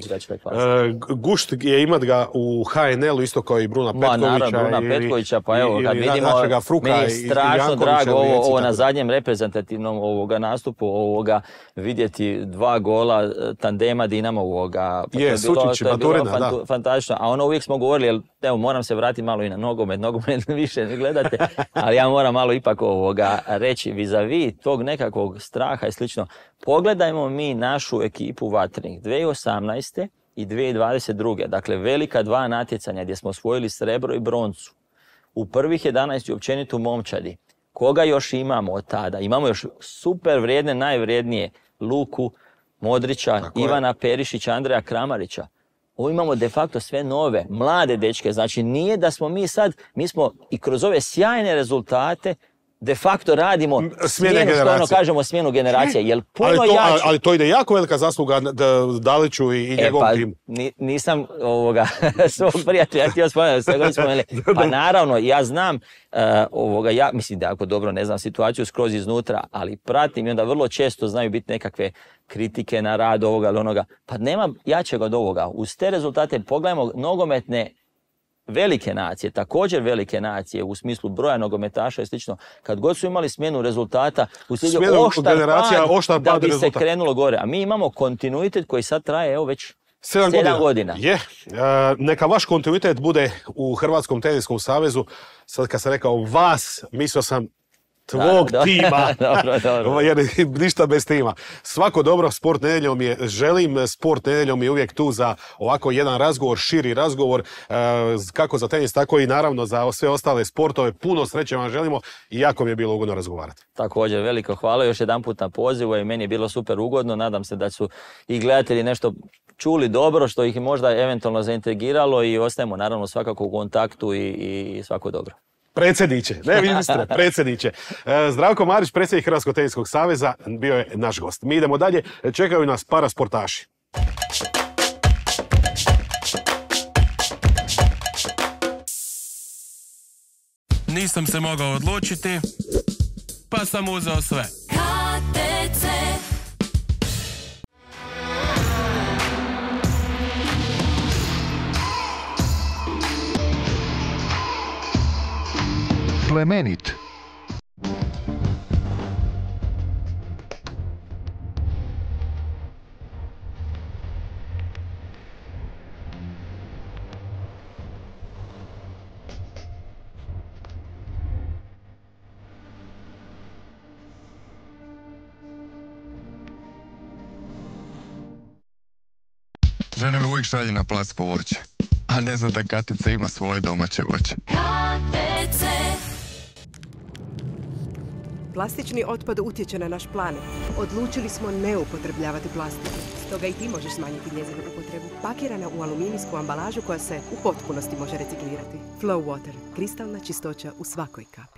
Gušt je imat ga u HNL-u isto kao i Bruna Petkovića. Naravno, Bruna Petkovića, pa evo, kad vidimo, meni je strašno drago ovo na zadnjem reprezentativnom nastupu vidjeti 2 gola tandema Dinamo Je, Sučić i Baturina, da. Fantastično. A uvijek smo govorili, jer evo moram se vratiti malo i na nogomet više ne gledate, ali ja moram malo ipak reći vis-a-vis tog nekakvog straha i slično. Pogledajmo mi našu ekipu Vatrenih 2018. i 2022. Dakle, velika 2 natjecanja gdje smo osvojili srebro i broncu. U prvih 11 općenito momčadi. Koga još imamo od tada? Imamo još super vrijedne, najvrijednije Luku, Modrića, Ivana Perišića, Andreja Kramarića. Ovo imamo de facto sve nove, mlade dečke. Znači nije da smo mi smo i kroz ove sjajne rezultate de facto radimo smjenu generacija. Jel puno ali to ide jako velika zasluga Daliću i njegovom timu. Nisam svog prijatelja htio spomenuti. Pa naravno, ja znam, ja mislim da jako dobro ne znam situaciju skroz iznutra, ali pratim i onda vrlo često znaju biti nekakve kritike na rad ovoga ili onoga. Pa nema jačeg od ovoga. Uz te rezultate pogledajmo nogometne velike nacije, također velike nacije u smislu broja nogometaša i slično, kad god su imali smjenu rezultata, uslijedio oštar pad da bi se krenulo gore. A mi imamo kontinuitet koji sad traje evo već 7 godina. Neka vaš kontinuitet bude u Hrvatskom teniskom savezu. Sad kad sam rekao vas, mislio sam tvog tima, jer ništa bez tima. Svako dobro, Sport nedjeljom je, želim, Sport nedjeljom je uvijek tu za ovako jedan razgovor, širi razgovor, kako za tenis, tako i naravno za sve ostale sportove. Puno sreće vam želimo i jako mi je bilo ugodno razgovarati. Također, veliko hvala još jedan put na pozivu i meni je bilo super ugodno. Nadam se da su i gledatelji nešto čuli dobro, što ih možda eventualno zaintrigiralo i ostajemo naravno svakako u kontaktu i svako dobro. Predsjedniče, ne ministre, predsjedniče. Zdravko Marić, predsjednik Hrvatskog teniskog saveza, bio je naš gost. Mi idemo dalje, čekaju nas parasportaši. Nisam se mogao odlučiti, pa sam uzeo sve. KTC. Plemenit. Žena me uvijek šalje na plac po voće, a ne zna da KTC ima svoje domaće voće. KTC. Plastični otpad utječe na naš planet. Odlučili smo ne upotrebljavati plastiku. Stoga i ti možeš smanjiti njezinu upotrebu. Pakirana u aluminijsku ambalažu koja se u potpunosti može reciklirati. Flow Water. Kristalna čistoća u svakoj kapi.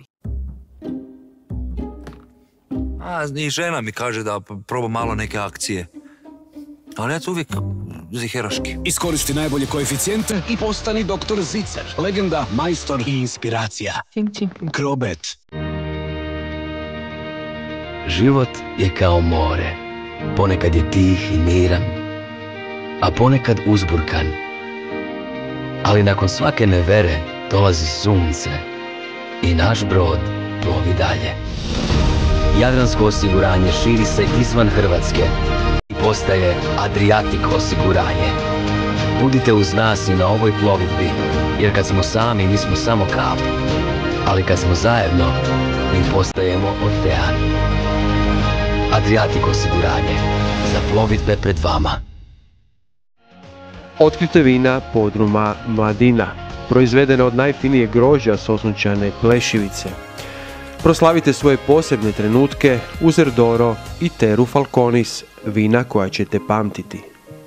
I žena mi kaže da probam malo neke akcije. Ali ja to uvijek ziheraški. Iskoristi najbolje koeficijente i postani doktor Zicer. Legenda, majstor i inspiracija. Krobet. Život je kao more. Ponekad je tih i miran, a ponekad uzburkan. Ali nakon svake nevere dolazi sunce i naš brod plovi dalje. Jadransko osiguranje širi se izvan Hrvatske i postaje Adriatic osiguranje. Budite uz nas i na ovoj plovidbi, jer kad smo sami mi smo samo kap, ali kad smo zajedno mi postajemo ocean. Adriatic osiguranje, za plovidbe pred vama. Otkrite vina podruma Mladina, proizvedena od najfinije grožđa s osunčane plešivice. Proslavite svoje posebne trenutke uz Erdoro i Teru Falconis, vina koja ćete pamtiti.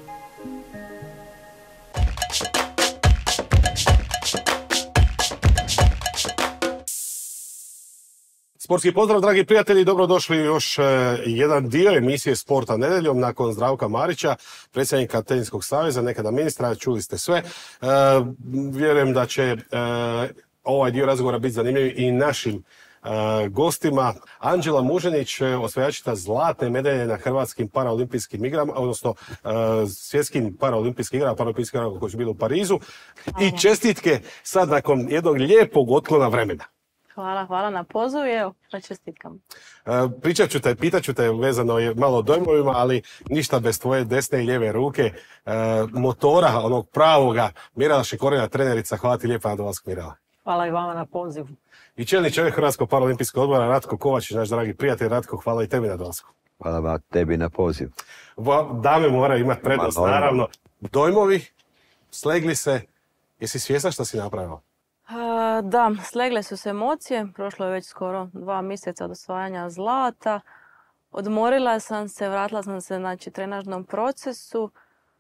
Sportski pozdrav, dragi prijatelji, dobrodošli u još jedan dio emisije Sporta nedeljom nakon Zdravka Marića, predsjednika Teniskog saveza, nekada ministra, čuli ste sve. Vjerujem da će ovaj dio razgovora biti zanimljiv i našim gostima. Anđela Muženić, osvajačica zlatne medalje na Hrvatskim paraolimpijskim igrama, odnosno svjetskim paraolimpijskim igrama, koji su bili u Parizu. I čestitke sad nakon jednog lijepog otklona vremena. Hvala na pozivu i evo, čestitkam. Pitat ću te vezano je malo o dojmovima, ali ništa bez tvoje desne i lijeve ruke, motora, onog pravoga. Mirela Šikorina, trenerica, hvala ti lijepa na dolasku, Mirela. Hvala i vama na pozivu. I čelni čovjek Hrvatskog paraolimpijskog odbora, Ratko Kovačić, naš dragi prijatelj. Ratko, hvala i tebi na dolasku. Hvala tebi na poziv. Dame moraju imati prednost, naravno. Dojmovi, slegli se, jesi svjesna što si napravila? Da, slegle su se emocije, prošlo je već skoro 2 mjeseca od osvajanja zlata. Odmorila sam se, vratila sam se na trenažnom procesu.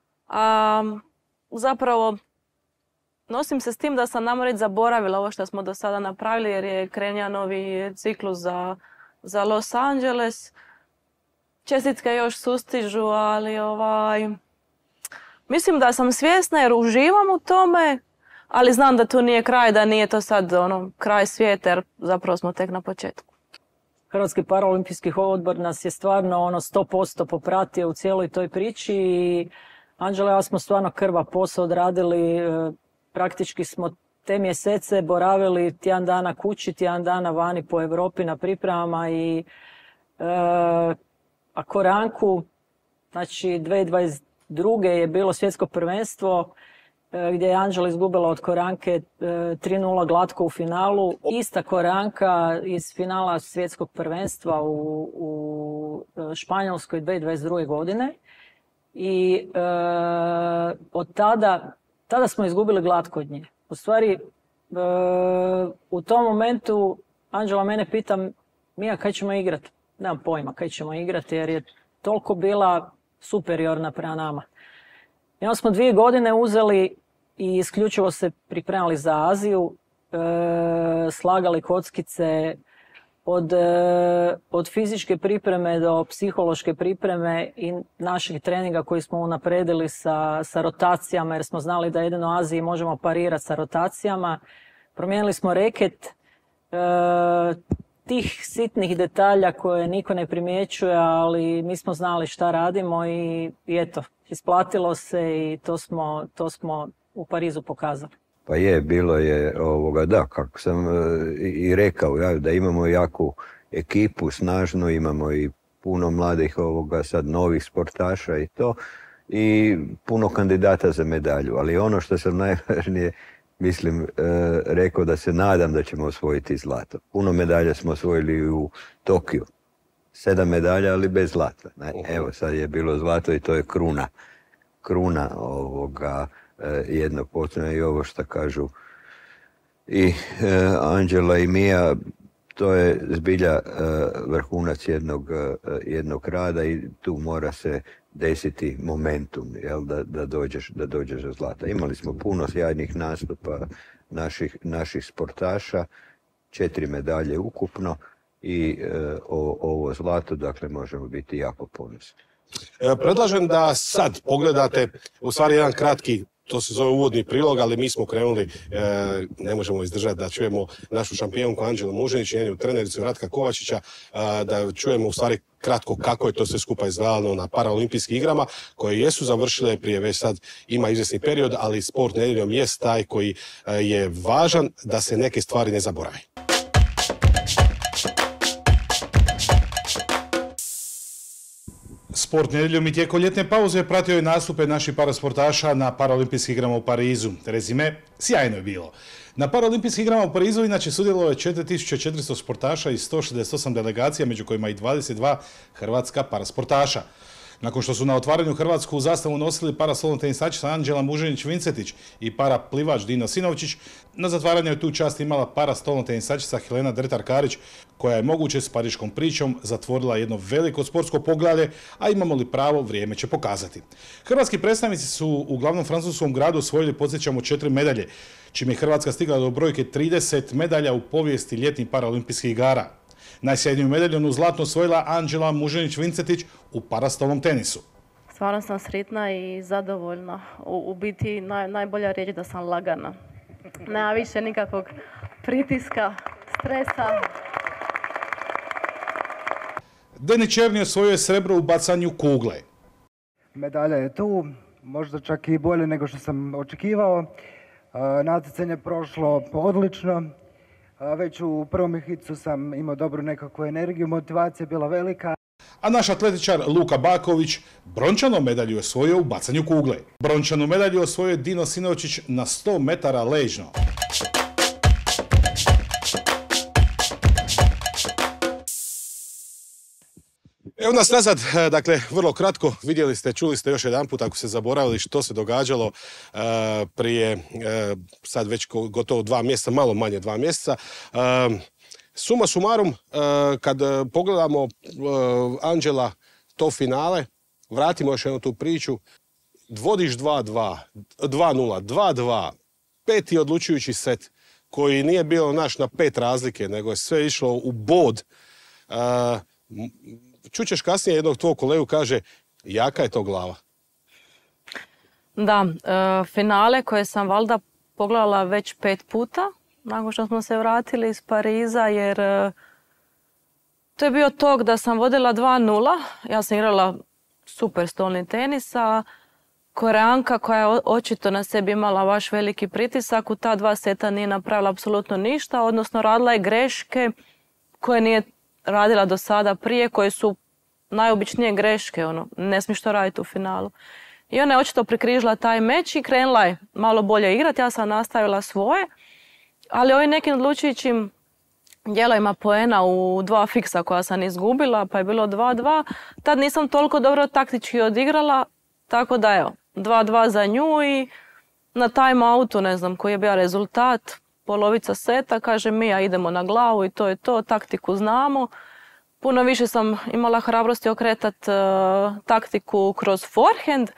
Zapravo, nosim se s tim da sam nam reći zaboravila ovo što smo do sada napravili jer je krenio novi ciklus za Los Angeles. Čestitke još sustižu, ali mislim da sam svjesna jer uživam u tome. Ali znam da to nije kraj, da nije to sad kraj svijeta, jer zapravo smo tek na početku. Hrvatski paraolimpijski odbor nas je stvarno 100% popratio u cijeloj toj priči i Anđela i ja smo stvarno krvav posao odradili. Praktički smo te mjesece boravili tjedan dana kući, tjedan dana vani po Europi na pripremama i a Koranku, znači 2022. je bilo svjetsko prvenstvo gdje je Anđela izgubila od Koranke 3:0 glatko u finalu. Ista Koranka iz finala svjetskog prvenstva u Španjolskoj 2022. godine. I od tada smo izgubili glatko od nje. U stvari, u tom momentu Anđela mene pita, Mija, kaj ćemo igrati? Nemam pojma kaj ćemo igrati jer je toliko bila superiorna prema nama. I onda smo 2 godine uzeli i isključivo se pripremali za Aziju. slagali kockice, od fizičke pripreme do psihološke pripreme i naših treninga koji smo unapredili sa rotacijama, jer smo znali da jedino u Aziji možemo parirati sa rotacijama. Promijenili smo reket, tih sitnih detalja koje niko ne primjećuje, ali mi smo znali šta radimo i eto, isplatilo se i to smo u Parizu pokazali. Pa bilo je da, kako sam i rekao, da imamo jaku ekipu, snažnu, imamo i puno mladih sad novih sportaša i to, i puno kandidata za medalju, ali ono što sam najvažnije, mislim, rekao da se nadam da ćemo osvojiti zlato. Puno medalja smo osvojili u Tokiju. 7 medalja, ali bez zlata. Evo, sad je bilo zlato i to je kruna jednog počina i ovo što kažu i Anđela i Mija, to je zbilja vrhunac jednog rada i tu mora se desiti momentum, jel, da dođeš do zlata. Imali smo puno sjajnih nastupa naših sportaša, 4 medalje ukupno i ovo zlato, dakle, možemo biti jako ponosni. Predlažem da sad pogledate, u stvari jedan kratki, to se zove uvodni prilog, ali mi smo krenuli, ne možemo izdržati da čujemo našu šampionku Anđelu Muženić i njenu trenericu Ratka Kovačića, da čujemo u stvari kratko kako je to sve skupa izgledalo na paraolimpijskim igrama, koje jesu završile prije već sad ima izvjesni period, ali sport nedjeljom jest taj koji je važan da se neke stvari ne zaborave. Sport nedjeljom i tijekom ljetne pauze pratio je nastupe naših parasportaša na paraolimpijskim igrama u Parizu. Rezime, sjajno je bilo. Na paraolimpijskim igrama u Parizu inače sudjelovalo je 4400 sportaša i 168 delegacija, među kojima i 22 hrvatska parasportaša. Nakon što su na otvaranju hrvatsku zastavu nosili paraslalom tenisačica Anđela Muženić-Vincetić i paraplivač Dino Sinovčić, na zatvaranju je tu čast imala paraslalom tenisačica Helena Dretar-Karić, koja je moguće s pariškom pričom zatvorila jedno veliko sportsko poglavlje, a imamo li pravo, vrijeme će pokazati. Hrvatski predstavnici su u glavnom francuskom gradu osvojili, podsjećamo, 4 medalje, čime je Hrvatska stigla do brojke 30 medalja u povijesti ljetnih paraolimpijskih igara. Najsjajniju medaljonu u zlatno osvojila Anđela Muženić-Vincetić u paraslalom tenisu. Stvarno sam sretna i zadovoljna. U biti najbolja riječ da sam lagana. Nema više nikakvog pritiska, stresa. Deni Černi osvojio je srebro u bacanju kugle. Medalja je tu, možda čak i bolje nego što sam očekivao. Natjecanje je prošlo odlično. Već u prvom hitu sam imao dobru nekakvu energiju, motivacija je bila velika. A naš atletičar Luka Baković brončanu medalju je osvojio u bacanju kugle. Brončanu medalju osvojio je Dino Sinovčić na 100 metara ležno. Evo nas nazad, dakle, vrlo kratko, vidjeli ste, čuli ste još jedan put, ako se zaboravili što se događalo prije, sad već gotovo 2 mjeseca, malo manje 2 mjeseca. Suma sumarum, kad pogledamo Anđela, to finale, vratimo još jednu tu priču, vodiš 2-0, 2-2, 5. odlučujući set, koji nije bio naš na 5 razlike, nego je sve išlo u bod. Čućeš kasnije jednog tvojeg kolegu kaže, jaka je to glava. Da, finale koje sam valjda pogledala već 5 puta, nakon što smo se vratili iz Pariza, jer to je bio tog da sam vodila 2-0. Ja sam igrala super stolni tenis, a Koreanka koja je očito na sebi imala baš veliki pritisak, u ta 2 seta nije napravila apsolutno ništa, odnosno radila je greške koje nije radila do sada prije, koje su najobičnije greške, ne smiješ to raditi u finalu. I ona je očito prikrižila taj meč i krenula je malo bolje igrati, ja sam nastavila svoje, ali ovim nekim odlučujućim dijelovima poena u 2 fiksa koja sam izgubila, pa je bilo 2-2, tad nisam toliko dobro taktički odigrala, tako da evo, 2-2 za nju i na time outu, ne znam koji je bio rezultat, polovica seta, kaže Mija idemo na glavu i to je to, taktiku znamo. Puno više sam imala hrabrosti okretati taktiku kroz forehand,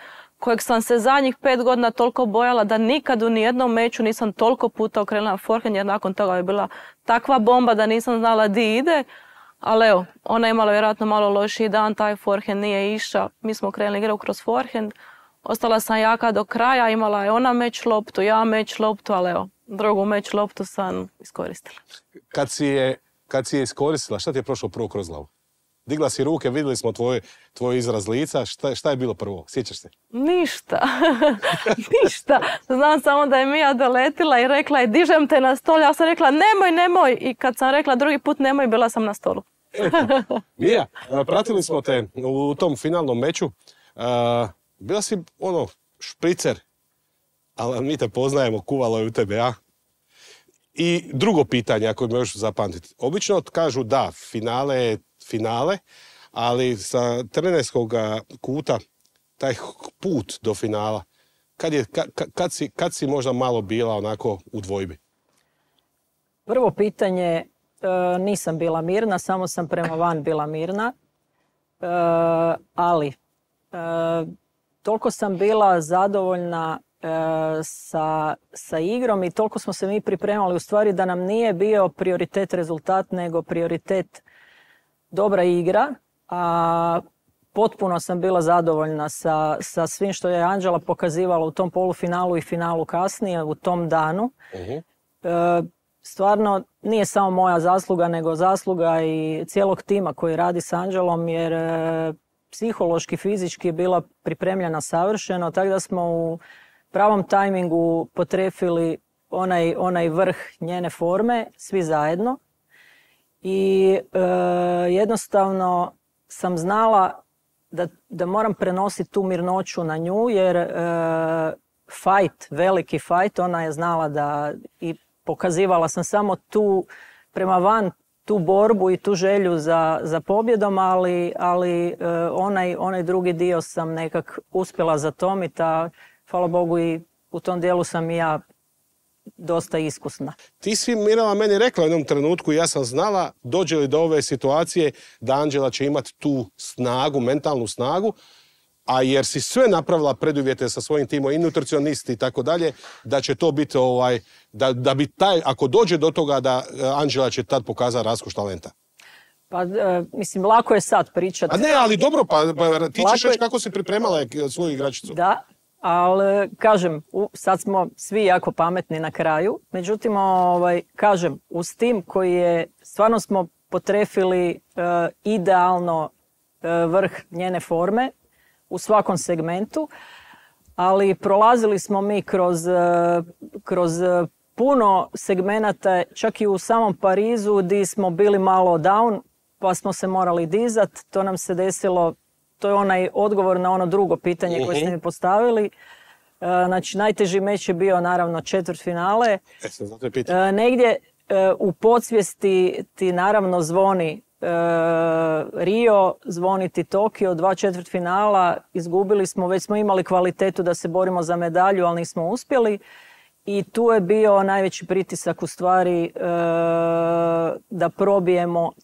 kojeg sam se zadnjih 5 godina toliko bojala da nikad u nijednom meču nisam toliko puta okrenula na forehand, jer nakon toga je bila takva bomba da nisam znala di ide. Ali evo, ona je imala vjerojatno malo lošiji dan, taj forehand nije išao. Mi smo krenuli igrati kroz forehand. Ostala sam jaka do kraja, imala je ona meč loptu, ja meč loptu, ali evo, drugu meč loptu sam iskoristila. Kad si je iskoristila, šta ti je prošlo prvo kroz glavu? Digla si ruke, vidjeli smo tvoj izraz lica, šta je bilo prvo? Sjećaš se? Ništa. Ništa. Znam samo da je Mija doletila i rekla je dižem te na stol. Ja sam rekla nemoj. I kad sam rekla drugi put nemoj, bila sam na stolu. Mija, pratili smo te u tom finalnom meču. Bila si špricer, ali mi te poznajemo, kuvalo je u tebe, a? I drugo pitanje, ako me još zapamtiti. Obično kažu da, finale, ali sa trenerskog kuta, taj put do finala, kad si možda malo bila onako u dvojbi? Prvo pitanje, nisam bila mirna, samo sam prema van bila mirna, ali toliko sam bila zadovoljna sa igrom i toliko smo se mi pripremali u stvari da nam nije bio prioritet rezultat, nego prioritet dobra igra, a potpuno sam bila zadovoljna sa svim što je Anđela pokazivala u tom polufinalu i finalu kasnije, u tom danu. Stvarno nije samo moja zasluga, nego zasluga i cijelog tima koji radi s Anđelom, jer psihološki, fizički je bila pripremljena savršeno, tako da smo u pravom tajmingu potrefili onaj vrh njene forme, svi zajedno. I jednostavno sam znala da moram prenositi tu mirnoću na nju, jer veliki fight, ona je znala da i pokazivala sam samo tu prema van tu borbu i tu želju za pobjedom, ali onaj drugi dio sam nekak uspjela zatomiti, a hvala Bogu i u tom dijelu sam i ja dosta iskusna. Ti si, Mirela, meni rekla u jednom trenutku, ja sam znala, dođe li do ove situacije, da Anđela će imati tu snagu, mentalnu snagu, a jer si sve napravila preduvjete sa svojim timom i nutricionisti i tako dalje, da će to biti, da bi ako dođe do toga, da Anđela će tad pokazati raskoš talenta. Pa, mislim, lako je sad pričati. A ne, ali dobro, pa ti ćeš reći kako si pripremala svoju igračicu. Da, ali kažem, sad smo svi jako pametni na kraju. Međutim, kažem, uz tim koji je, stvarno smo potrefili idealno vrh njene forme u svakom segmentu, ali prolazili smo mi kroz puno segmenata, čak i u samom Parizu, gdje smo bili malo down, pa smo se morali dizat. To nam se desilo, to je onaj odgovor na ono drugo pitanje koje ste mi postavili. Znači, najteži meč je bio naravno četvrtfinale. Negdje u podsvijesti ti naravno zvoni Rio, zvoni ti Tokio, 2 četvrtfinala, izgubili smo, već smo imali kvalitetu da se borimo za medalju, ali nismo uspjeli. I tu je bio najveći pritisak u stvari da probijemo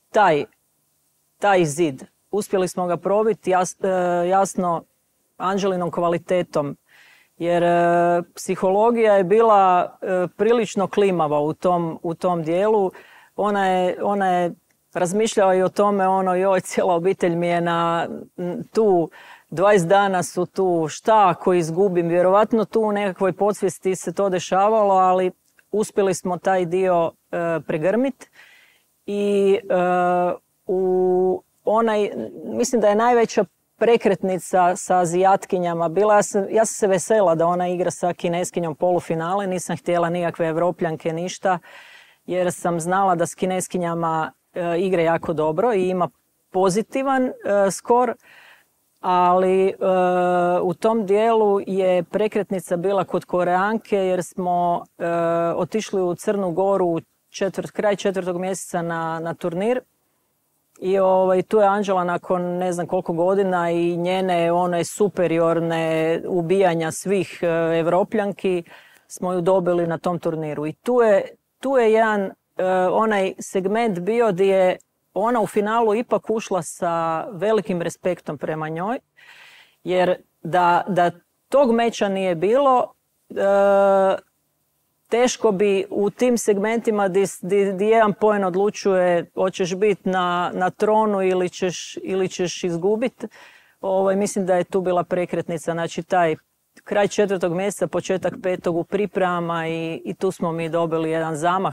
taj zid. Uspjeli smo ga probiti, jasno, Anđelinom kvalitetom, jer psihologija je bila prilično klimava u tom dijelu. Ona je razmišljala i o tome, cijela obitelj mi je tu, 20 dana su tu, šta ako izgubim, vjerovatno tu u nekakvoj podsvijesti se to dešavalo, ali uspjeli smo taj dio pregrmiti i mislim da je najveća prekretnica sa Azijatkinjama bila, ja sam se vesela da ona igra sa Kineskinjom polufinale, nisam htjela nikakve Evropljanke, ništa, jer sam znala da s Kineskinjama igra jako dobro i ima pozitivan skor, ali u tom dijelu je prekretnica bila kod Koreanke, jer smo otišli u Crnu Goru kraj 4. mjeseca na turnir. I tu je Anđela nakon ne znam koliko godina i njene one superiorne ubijanja svih Evropljanki smo ju dobili na tom turniru. I tu je jedan onaj segment bio gdje je ona u finalu ipak ušla sa velikim respektom prema njoj, jer da tog meča nije bilo, teško bi u tim segmentima di jedan poen odlučuje hoćeš biti na tronu ili ćeš izgubiti. Mislim da je tu bila prekretnica, znači taj kraj 4. mjeseca, početak 5. u pripremama i tu smo mi dobili jedan zamah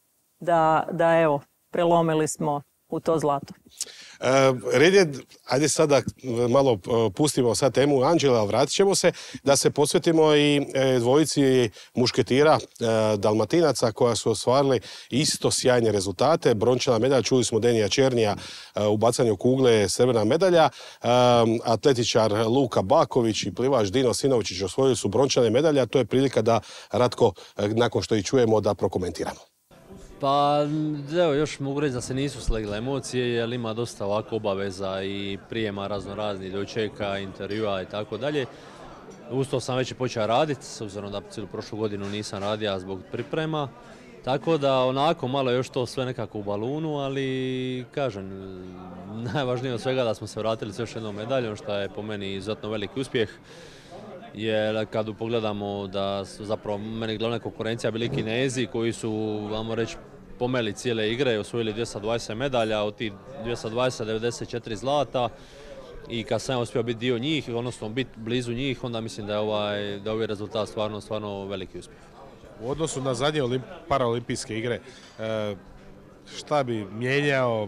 da evo, prelomili smo u to zlato. Red je, ajde sada malo pustimo sad temu Anđela, vratit ćemo se da se posvetimo i dvojici mušketira Dalmatinaca koja su ostvarili isto sjajne rezultate. Brončana medalja, čuli smo Denija Černija u bacanju kugle, srebrna medalja. Atletičar Luka Baković i plivač Dino Sinovičić osvojili su brončane medalje, a to je prilika da Ratko, nakon što ih čujemo, da prokomentiramo. Pa evo, još mogu reći da se nisu slegle emocije jer ima dosta ovako obaveza i prijema raznoraznih dočeka, intervjua i tako dalje. Uz to sam već i počeo raditi, s obzirom da cijelu prošlu godinu nisam radio zbog priprema. Tako da onako malo još to sve nekako u balunu, ali kažem, najvažnije od svega da smo se vratili s još jednom medaljom, što je po meni izuzetno veliki uspjeh. Jer kad pogledamo da su zapravo meni glavna konkurencija bili Kinezi koji su, vamo reći, pomeli cijele igre i osvojili 220 medalja, od tih 220 94 zlata i kad sam uspio biti dio njih, odnosno biti blizu njih, onda mislim da je ovaj rezultat stvarno veliki uspjeh. U odnosu na zadnje paraolimpijske igre, šta bi mijenjao?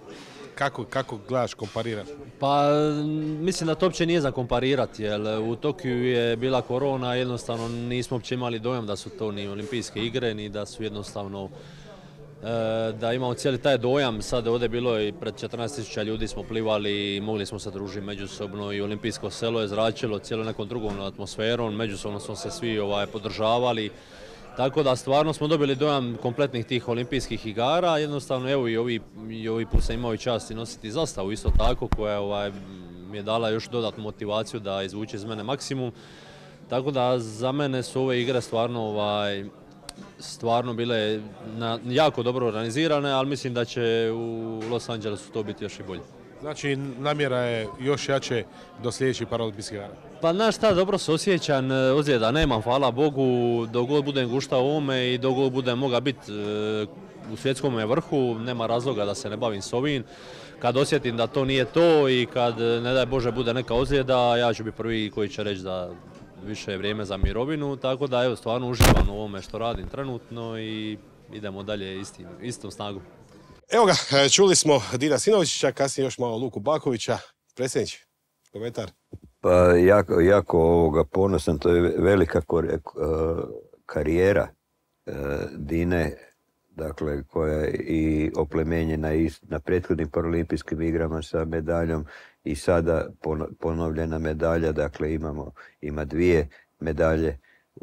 Kako gledaš, kompariraš? Pa mislim da to uopće nije za komparirati, jer u Tokiju je bila korona, jednostavno nismo uopće imali dojam da su to ni olimpijske igre, ni da su jednostavno, da imamo cijeli taj dojam. Sad ovdje je bilo i pred 14.000 ljudi smo plivali i mogli smo se družiti međusobno i olimpijsko selo je zračilo cijelo nekom drugom atmosferom, međusobno smo se svi podržavali. Tako da stvarno smo dobili dojam kompletnih tih olimpijskih igara, jednostavno evo i ovi put sam imao i čast i nositi zastavu isto tako koja mi je dala još dodatnu motivaciju da izvuče iz mene maksimum. Tako da za mene su ove igre stvarno bile jako dobro organizirane, ali mislim da će u Los Angelesu to biti još i bolje. Znači namjera je još jače do sljedećih paraolimpijskih igara. Pa znaš šta, dobro se osjećam, ozljeda nemam, hvala Bogu, dok god budem guštao ovome i dok god budem moga biti u svjetskom vrhu, nema razloga da se ne bavim s ovim. Kad osjetim da to nije to i kad, ne daj Bože, bude neka ozljeda, ja ću biti prvi koji će reći da više je vrijeme za mirovinu, tako da evo, stvarno uživam u ovome što radim trenutno i idemo dalje istom snagom. Evo ga, čuli smo Dina Sinovičića, kasnije još malo Luku Bakovića. Predsjedniče, komentar? Pa jako ponosan, to je velika karijera Dine, dakle, koja je i oplemenjena na prethodnim paraolimpijskim igrama sa medaljom i sada ponovljena medalja, dakle ima 2 medalje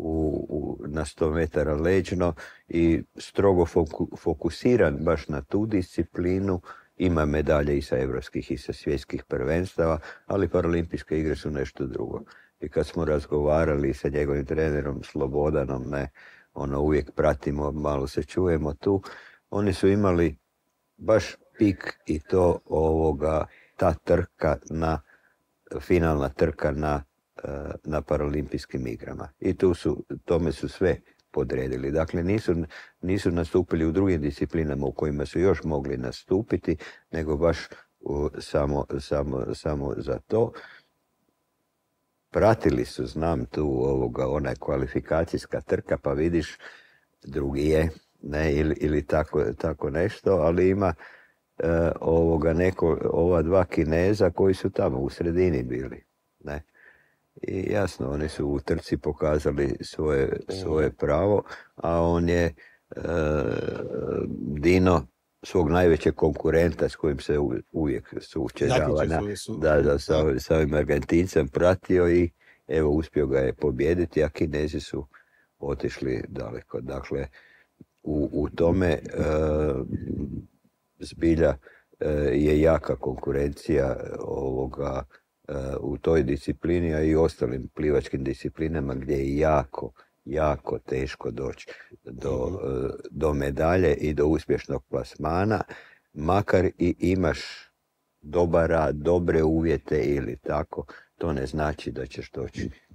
na 100 metara leđno i strogo fokusiran baš na tu disciplinu. Ima medalje i sa evropskih i sa svjetskih prvenstava, ali paraolimpijske igre su nešto drugo. I kad smo razgovarali sa njegovim trenerom Slobodanom, uvijek pratimo, malo se čujemo tu, oni su imali baš pik i to ta trka finalna trka na paraolimpijskim igrama. I tome su sve podredili. Dakle, nisu nastupili u drugim disciplinama u kojima su još mogli nastupiti, nego baš samo za to. Pratili su, znam tu, ona je kvalifikacijska trka, pa vidiš, drugi je, ili tako nešto, ali ima ova 2 Kineza koji su tamo u sredini bili, ne. I jasno, oni su u trci pokazali svoje pravo, a on je Dino svog najvećeg konkurenta s kojim se uvijek sučeljava sa ovim Argentincem pratio i evo uspio ga je pobijediti, a Kinezi su otišli daleko. Dakle, u tome zbilja je jaka konkurencija u toj disciplini, a i ostalim plivačkim disciplinama gdje je jako teško doći do medalje i do uspješnog plasmana, makar i imaš dobar rad, dobre uvjete ili tako, to ne znači da ćeš doći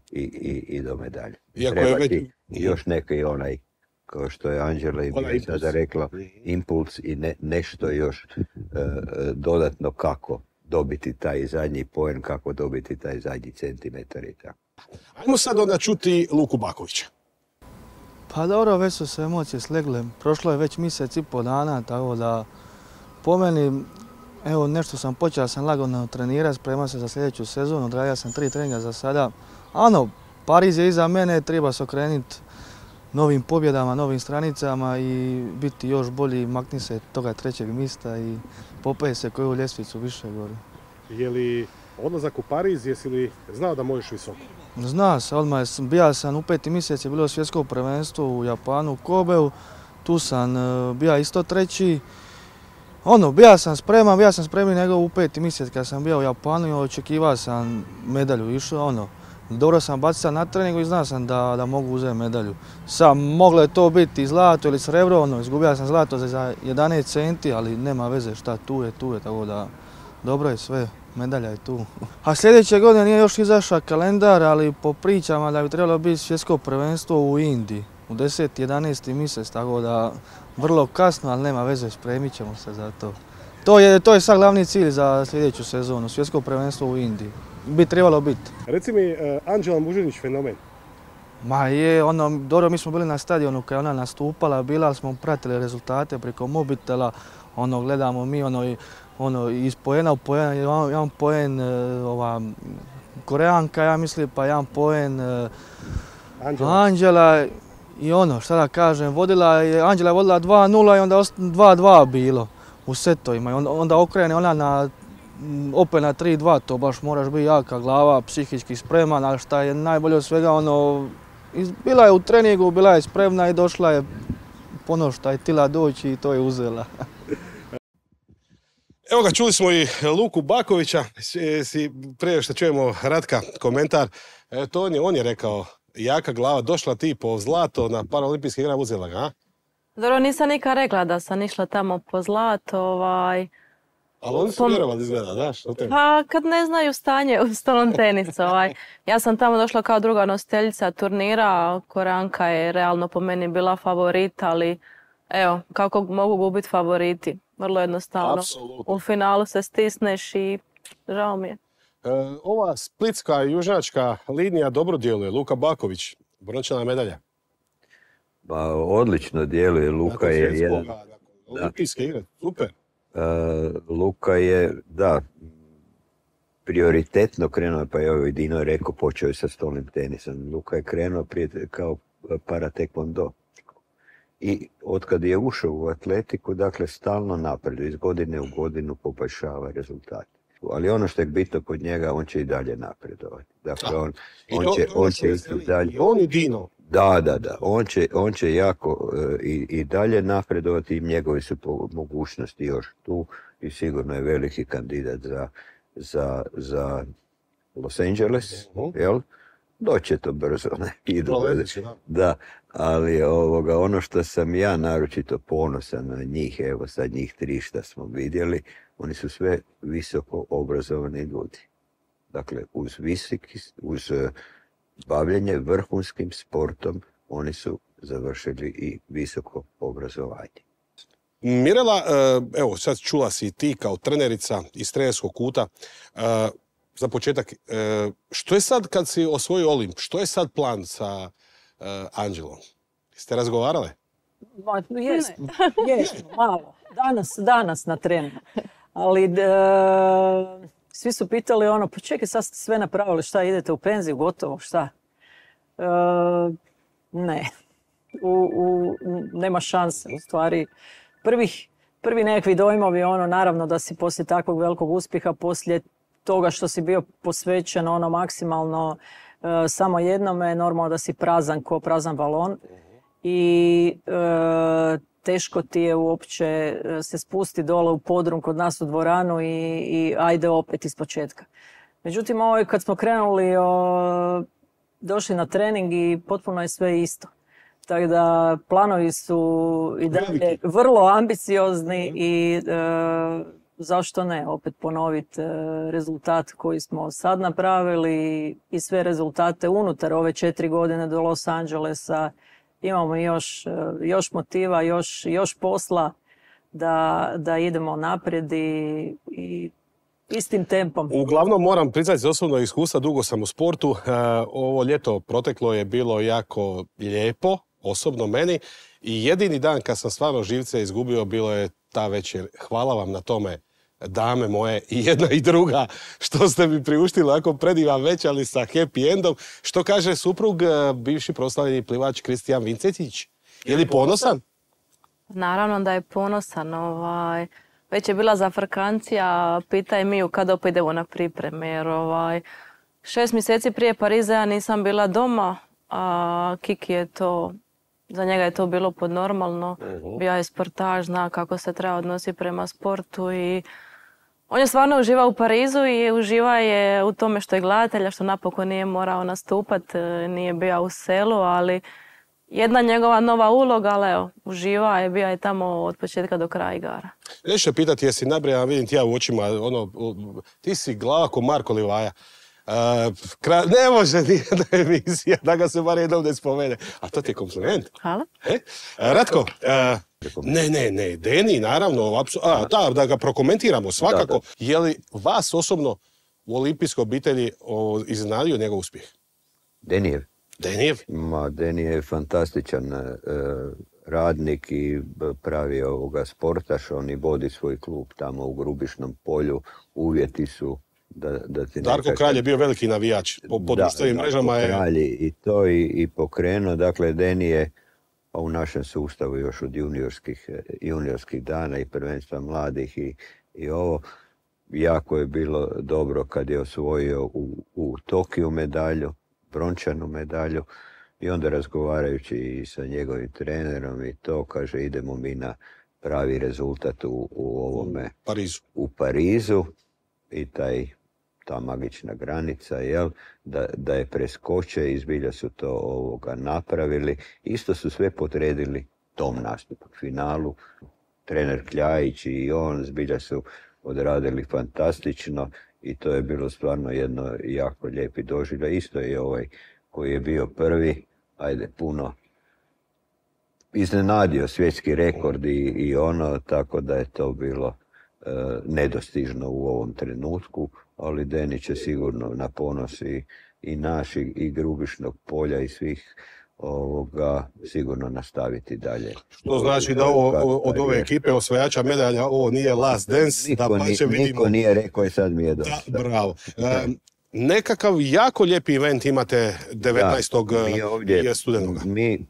i do medalje. Iako Treba je već... ti još neki onaj, kao što je Anđela i mi sada rekla, impuls i nešto još dodatno kako dobiti taj zadnji poen, kako dobiti taj zadnji centimetar i tako. Ajmo sad onda čuti Luku Bakovića. Pa dobro, već su se emocije slegle. Prošlo je već mjesec i pol dana, tako da po meni, evo nešto sam počeo, sam lagano trenirati, spremao se za sljedeću sezonu, odradio sam 3 treninga za sada. Ano, Pariz je iza mene, treba se okrenuti novim pobjedama, novim stranicama i biti još bolji, makni se toga 3. mjesta i popeje se koju ljestvicu više gore. Je li odlazak u Pariz, jesi li znao da možeš visoko? Zna se, odmah bio sam u 5. mjesec, je bilo svjetsko prvenstvo u Japanu, u Kobeu, tu sam bio isto 3. Bio sam spremni nego u 5. mjesec kad sam bio u Japanu i očekivao sam medalju, išao dobro sam bacao na treningu i znao sam da mogu uzeti medalju. Moglo je to biti zlato ili srebro, izgubio sam zlato za 11 centi, ali nema veze šta, tu je, tako da dobro je sve, medalja je tu. A sljedeće godine nije još izašao kalendar, ali po pričama da bi trebalo biti svjetsko prvenstvo u Indiji, u 10. 11. mjesec, tako da vrlo kasno, ali nema veze, spremit ćemo se za to. To je sad glavni cilj za sljedeću sezonu, svjetsko prvenstvo u Indiji. Bi trebalo biti. Reci mi, Anđela Mužinić fenomen. Ma je, dobro, mi smo bili na stadionu kad je ona nastupala, ali smo pratili rezultate preko mobitela, gledamo mi, iz poena u poena, jedan poen Koreanka, ja mislim, pa jedan poen Anđela i šta da kažem, Anđela je vodila 2-0 i onda 2-2 bilo u setovima i onda okrene ona opet na 3-2, to baš moraš biti jaka glava, psihički spreman, ali šta je najbolje od svega, bila je u treningu, bila je spremna i došla je šta je tila doći i to je uzela. Evo ga, čuli smo i Luku Bakovića, prije što čujemo Ratka komentar, on je rekao, jaka glava, došla ti po zlato na paraolimpijske igre, uzela ga, a? Dobro, nisam nikad rekla da sam išla tamo po zlato, Ali oni su vjerovali izgleda, znaš? Pa kad ne znaju stanje u stolnom tenisu. Ja sam tamo došla kao druga nositeljica turnira, Koranka je realno po meni bila favorit, ali evo, kako mogu gubiti favoriti? Vrlo jednostavno. Apsolutno. U finalu se stisneš i žao mi je. Ova splitska i južnjačka linija dobro djeluje. Luka Baković, brončana medalja. Pa odlično djeluje. Luka je jedan... Olimpijske igre, super. Luka je, prioritetno krenuo, pa je i Dino rekao, počeo je sa stolnim tenisom. Luka je krenuo prije kao para taekwondo. I otkad je ušao u atletiku, dakle, stalno napreduje, iz godine u godinu poboljšava rezultate. Ali ono što je bitno kod njega, on će i dalje napredovati. Dakle, on će i dalje... On i Dino. Da. On će jako i dalje napredovati i njegovi su mogućnosti još tu i sigurno je veliki kandidat za Los Angeles, jel? Doće to brzo, ne? Da, ali ono što sam ja naročito ponosan na njih, evo sad njih 3 što smo vidjeli, oni su sve visoko obrazovani ljudi. Dakle, uz bavljenje vrhunskim sportom, oni su završili i visoko obrazovanje. Mirela, evo sad čula si i ti kao trenerica iz trenerskog kuta. Za početak, što je sad kad si osvojio Olimp, što je sad plan sa Anđelom? Jeste razgovarale? Jesmo, malo. Danas na treningu. Ali svi su pitali pa čekaj, sad ste sve napravili, šta, idete u penziju, gotovo, šta? Ne. Nema šanse, u stvari. Prvi nekakvi dojmovi, naravno da si poslije takvog velikog uspjeha, poslije toga što si bio posvećen maksimalno samo jednome, normalno da si prazan ko prazan balon i teško ti je uopće se spusti dole u podrum kod nas u dvoranu i ajde opet iz početka. Međutim, kad smo krenuli, došli na trening i potpuno je sve isto. Tako da planovi su i dalje vrlo ambiciozni i zašto ne, opet ponoviti rezultat koji smo sad napravili i sve rezultate unutar ove 4 godine do Los Angelesa. Imamo još motiva, još posla da idemo naprijed i istim tempom. Uglavnom moram priznati za osobno iskustva, dugo sam u sportu. Ovo ljeto proteklo je bilo jako lijepo, osobno meni. I jedini dan kad sam stvarno živce izgubio bilo je ta večer. Hvala vam na tome, dame moje, i jedna i druga, što ste mi priuštili ovako predivan večer, ali sa happy endom. Što kaže suprug, bivši proslavljeni plivač Kristijan Vincetić? Je li ponosan? Naravno da je ponosan. Već je bila zafrkancija, pitaj Miju kad opet idemo na pripreme. Jer 6 mjeseci prije Pariza ja nisam bila doma, a Kiki je to... Za njega je to bilo podnormalno. Bio je sportaš, zna kako se treba odnositi prema sportu i on je stvarno uživao u Parizu i uživa je u tome što je gledatelja, što napokon nije morao nastupati, nije bio u selu, ali jedna njegova nova uloga, ali evo, uživa je, bio je tamo od početka do kraja igara. Nešto pitati, jesi nabrijan, vidim ti ja u očima, ti si glava ko Marko Livaja. Ne može nijedna emisija da ga se bar jednom ne spomene. A to ti je kompliment. Hvala. Ratko, ne, Deni, naravno, da ga prokomentiramo svakako. Da. Je li vas osobno u olimpijskoj obitelji iznenadio njegov uspjeh? Denijev? Denijev je fantastičan radnik i pravi ovoga sportaš. On i vodi svoj klub tamo u Grubišnom polju. Uvjeti su Darko Kralj je bio veliki navijač po društvenim mrežama. Kralj i to i pokrenuo. Dakle, Deni je u našem sustavu još od juniorskih dana i prvenstva mladih i ovo. Jako je bilo dobro kad je osvojio u Tokiju medalju, brončanu medalju, i onda razgovarajući i sa njegovim trenerom i to, kaže, idemo mi na pravi rezultat u ovome u Parizu i ta magična granica, da je preskoče i zbilja su to napravili. Isto su sve podredili tom nastupu, finalu. Trener Kljajić i on zbilja su odradili fantastično i to je bilo stvarno jedno jako lijepi doživljaj. Isto je ovaj koji je bio prvi, puno iznenadio svjetski rekord i ono, tako da je to bilo nedostižno u ovom trenutku, ali Deni će sigurno na ponos i naš i Grubišnog polja i svih sigurno nastaviti dalje. Što znači da od ove ekipe osvajača medalja ovo nije last dance, niko nije rekao i sad mi je dosta. Bravo. Nekakav jako lijepi event imate 19. studenoga. Mi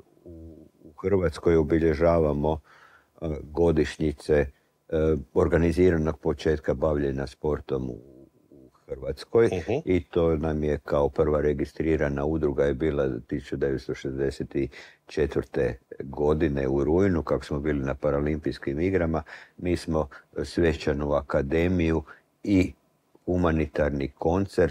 u Hrvatskoj obilježavamo godišnjice organiziranog početka bavljenja sportom u Hrvatskoj i to nam je kao prva registrirana udruga je bila 1964. godine u rujnu, kako smo bili na Paralimpijskim igrama. Mi smo svečanu akademiju i humanitarni koncert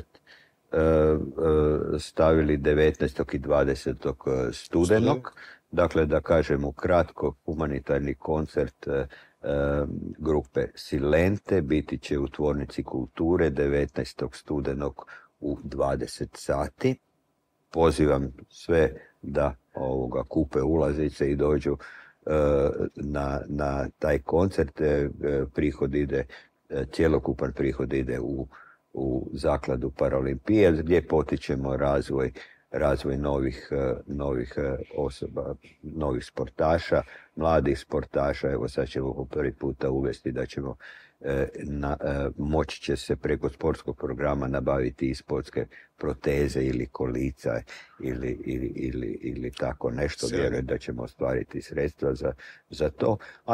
stavili 19. i 20. studenog. Dakle, da kažemo kratko, humanitarni koncert grupe Silente biti će u Tvornici kulture 19. studenog u 20 sati. Pozivam sve da kupe ulazice i dođu na taj koncert. Cjelokupan prihod ide u zakladu Paralimpije gdje potičemo razvoj novih osoba, novih sportaša, mladih sportaša. Evo sad ćemo po prvi puta uvesti da ćemo moći će se preko sportskog programa nabaviti i sportske proteze ili kolica ili tako nešto. Vjerujem da ćemo ostvariti sredstva za to. A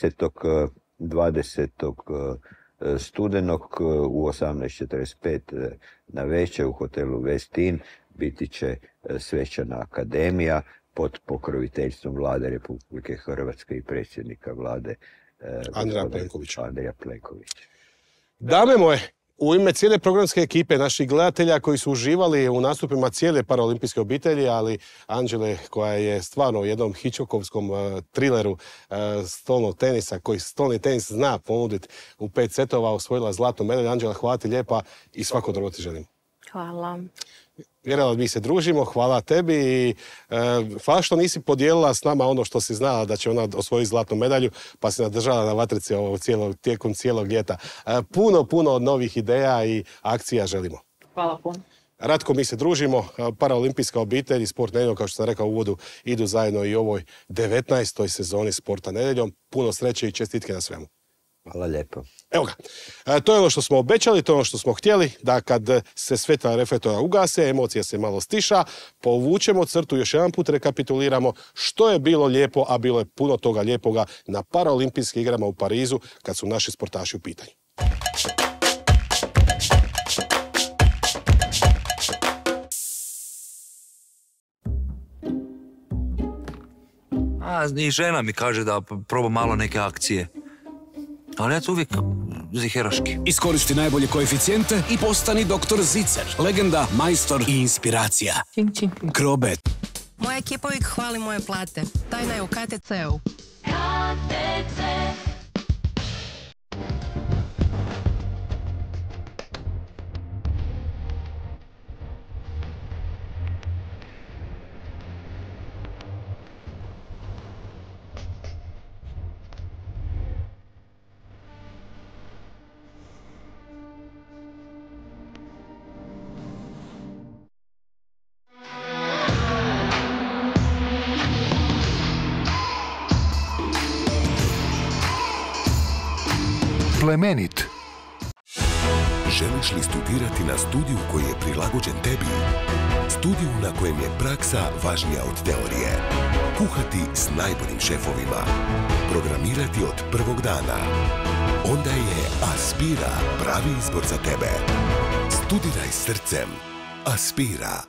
20. studenog u 18:45 na večer u hotelu Westin biti će svečana akademija pod pokroviteljstvom Vlade Republike Hrvatske i predsjednika Vlade Andreja Plenkovića. Plenkovića. Dame moje, U ime cijele programske ekipe, naših gledatelja koji su uživali u nastupima cijele paraolimpijske obitelji, ali Anđele koja je stvarno u jednom Hitchcockovskom trileru stolnog tenisa, koji stolni tenis zna ponuditi u 5 setova, osvojila zlatnu medalju. Anđela, hvala ti lijepa i svako dobro ti želim. Hvala. Vjerala, mi se družimo, hvala tebi i hvala što nisi podijelila s nama ono što si znala da će ona osvojiti zlatnu medalju, pa si nadržala na vatrici tijekom cijelog ljeta. Puno novih ideja i akcija želimo. Hvala puno. Ratko, mi se družimo, paraolimpijska obitelj i Sport nedjeljom, kao što sam rekao u uvodu, idu zajedno i u ovoj 19. sezoni Sporta nedjeljom. Puno sreće i čestitke na svemu. Hvala lijepo. Evo ga, to je ono što smo obećali, to je ono što smo htjeli, da kad se svjetla reflektora ugase, emocija se malo stiša, povučemo crtu, još jedan put rekapituliramo što je bilo lijepo, a bilo je puno toga lijepoga na paraolimpijskim igrama u Parizu kad su naši sportaši u pitanju. I žena mi kaže da probam malo neke akcije. Ali ja to uvijek ziheraški. Iskoristi najbolje koeficijente i postani doktor Zicer. Legenda, majstor i inspiracija. Krobet. Moja ekipa uvijek hvali moje plate. Tajna je u KTC-u. KTC. Plemenit. Želiš li studirati na studiju koji je prilagođen tebi? Studiju na kojem je praksa važnija od teorije. Kuhati s najboljim šefovima. Programirati od prvog dana. Onda je Aspira pravi izbor za tebe. Studiraj srcem. Aspira.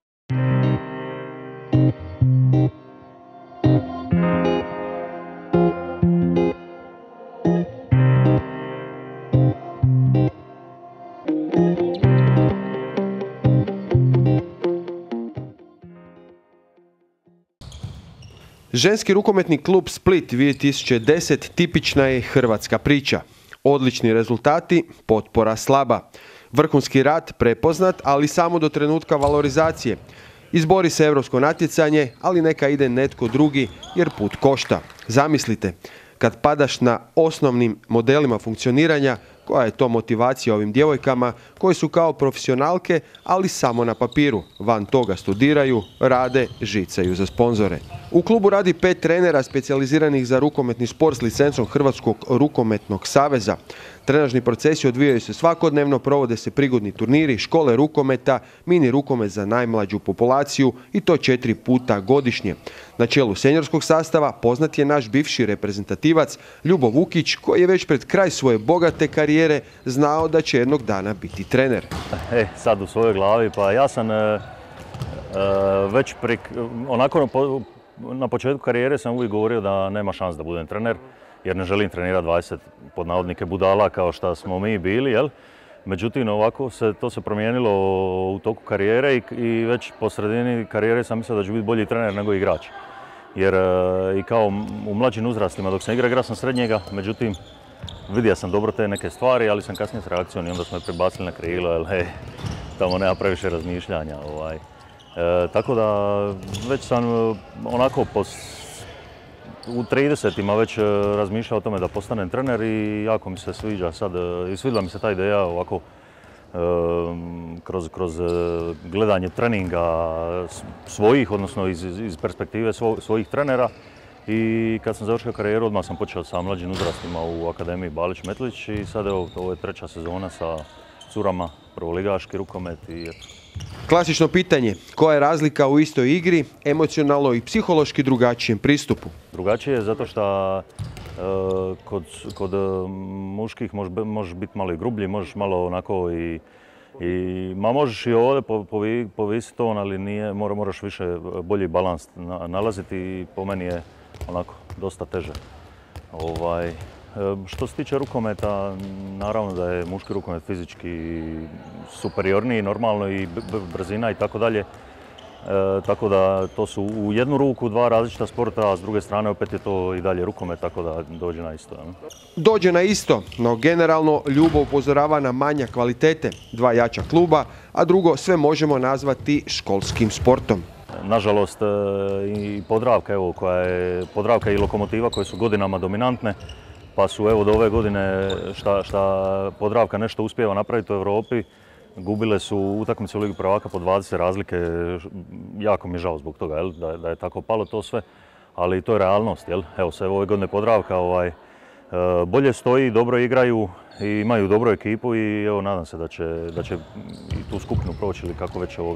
Ženski rukometni klub Split 2010 tipična je hrvatska priča. Odlični rezultati, potpora slaba. Vrhunski rad prepoznat, ali samo do trenutka valorizacije. Izbori se europsko natjecanje, ali neka ide netko drugi jer put košta. Zamislite, kad padaš na osnovnim modelima funkcioniranja, koja je to motivacija ovim djevojkama koje su kao profesionalke, ali samo na papiru. Van toga studiraju, rade, žicaju za sponzore. U klubu radi 5 trenera specijaliziranih za rukometni sport s licencom Hrvatskog rukometnog saveza. Trenažni procesi odvijaju se svakodnevno, provode se prigodni turniri, škole rukometa, mini rukomet za najmlađu populaciju i to 4 puta godišnje. Na čelu seniorskog sastava poznat je naš bivši reprezentativac Ljubo Vukić, koji je već pred kraj svoje bogate karijere znao da će jednog dana biti trener. Sad u svojoj glavi, pa ja sam već onako na početku karijere sam uvijek govorio da nema šans da budem trener, jer ne želim trenirati 20 pod navodnike budala kao što smo mi bili, jel? Međutim, ovako to se promijenilo u toku karijere i već po sredini karijere sam mislio da ću biti bolji trener nego igrač. Jer i kao u mlađim uzrastima dok sam igrao sam srednjega, međutim vidio sam dobro te neke stvari, ali sam kasnije s reakcijom i onda smo je prebacili na krilo, jer tamo nema previše razmišljanja. Tako da već sam onako u 30-ima već razmišljao o tome da postanem trener i jako mi se sviđa sad, i svidjela mi se ta ideja ovako kroz gledanje treninga svojih, odnosno iz perspektive svojih trenera. I kad sam završio karijeru, odmah sam počeo sa mlađim uzrastima u Akademiji Balić Metlić i sad ovo je 3. sezona sa curama, prvoligaški rukomet i eto. Klasično pitanje, koja je razlika u istoj igri, emocionalno i psihološki drugačijem pristupu? Drugačije je zato što kod muških možeš biti malo i grublji, možeš malo onako možeš i ovdje povisiti ton, ali moraš više bolji balans nalaziti i po meni je onako dosta teže. Što se tiče rukometa, naravno da je muški rukomet fizički superiorniji, normalno i brzina i tako dalje. Tako da to su u jednu ruku dva različita sporta, a s druge strane opet je to i dalje rukomet, tako da dođe na isto. Dođe na isto, no generalno Ljubo upozorava na manjak kvalitete, dva jača kluba, a drugo sve možemo nazvati školskim sportom. Nažalost i Podravka, evo, Podravka i Lokomotiva koje su godinama dominantne, pa su evo do ove godine šta Podravka nešto uspijeva napraviti u Europi, gubile su utakmice u Ligi prvaka po 20 razlike, jako mi je žao zbog toga, da je tako palo to sve, ali to je realnost. Evo se ove godine Podravka bolje stoji, dobro igraju i imaju dobru ekipu i evo nadam se da će i tu skupinu proći ili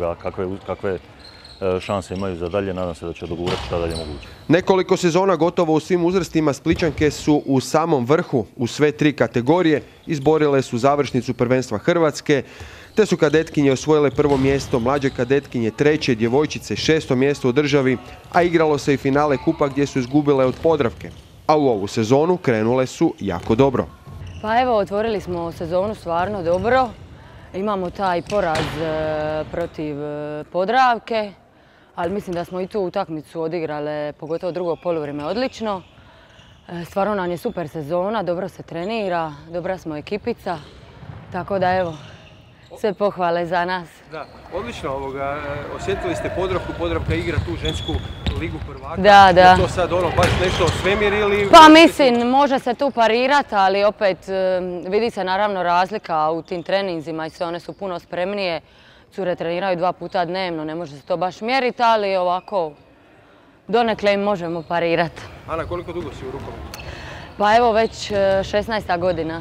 kakve šanse imaju za dalje, nadam se da će dogurati šta dalje moguće. Nekoliko sezona gotovo u svim uzrastima Splićanke su u samom vrhu u sve tri kategorije, izborile su završnicu prvenstva Hrvatske, te su kadetkinje osvojile prvo mjesto, mlađe kadetkinje treće, djevojčice 6. mjesto u državi, a igralo se i finale kupa gdje su izgubile od Podravke. A u ovu sezonu krenule su jako dobro. Pa evo, otvorili smo sezonu stvarno dobro. Imamo taj poraz protiv Podravke, ali mislim da smo i tu utakmicu odigrale, pogotovo drugo poluvrijeme, odlično. Stvarno nam je super sezona, dobro se trenira, dobra smo ekipica, tako da evo, sve pohvale za nas. Da, odlično osjetili ste Podravku, Podravka igra tu žensku ligu prvaka. Da. Je to sad baš nešto svemir ili... Pa mislim, može se tu parirati, ali opet vidi se naravno razlika u tim treninzima i sve, one su puno spremnije. Cure treniraju 2 puta dnevno, ne može se to baš mjeriti, ali ovako donekle im možemo parirati. Ana, koliko dugo si u rukometu? Pa evo već 16. godina.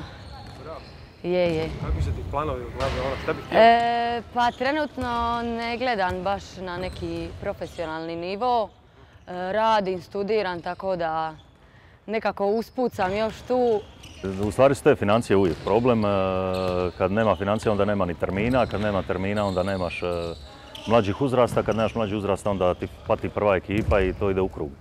Je. Kakvi su ti planovi u glavi? Šta bih htjela? Pa trenutno ne gledam baš na neki profesionalni nivo. Radim, studiram, tako da nekako usput sam još tu. U stvari su te financije uvijek problem. Kad nema financija onda nema ni termina, kad nema termina onda nemaš mlađih uzrasta, kad nemaš mlađih uzrasta onda ti pati prva ekipa i to ide u krug.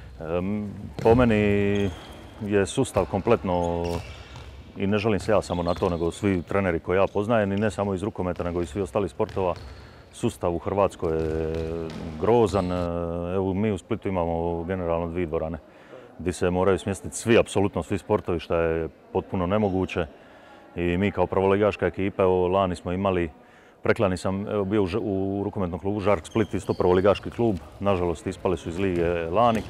Po meni je sustav kompletno, i ne želim se ja samo na to, nego svi treneri koje ja poznajem, i ne samo iz rukometa, nego i svi ostali sportova, sustav u Hrvatskoj je grozan. Evo, mi u Splitu imamo generalno 2 dvorane gdje se moraju smjestiti svi, apsolutno svi sportovi, što je potpuno nemoguće. I mi kao prvoligaška ekipa, evo lani smo imali, preklani sam bio u rukometnom klubu Žark Split, isto prvoligaški klub, nažalost ispali su iz lige lani.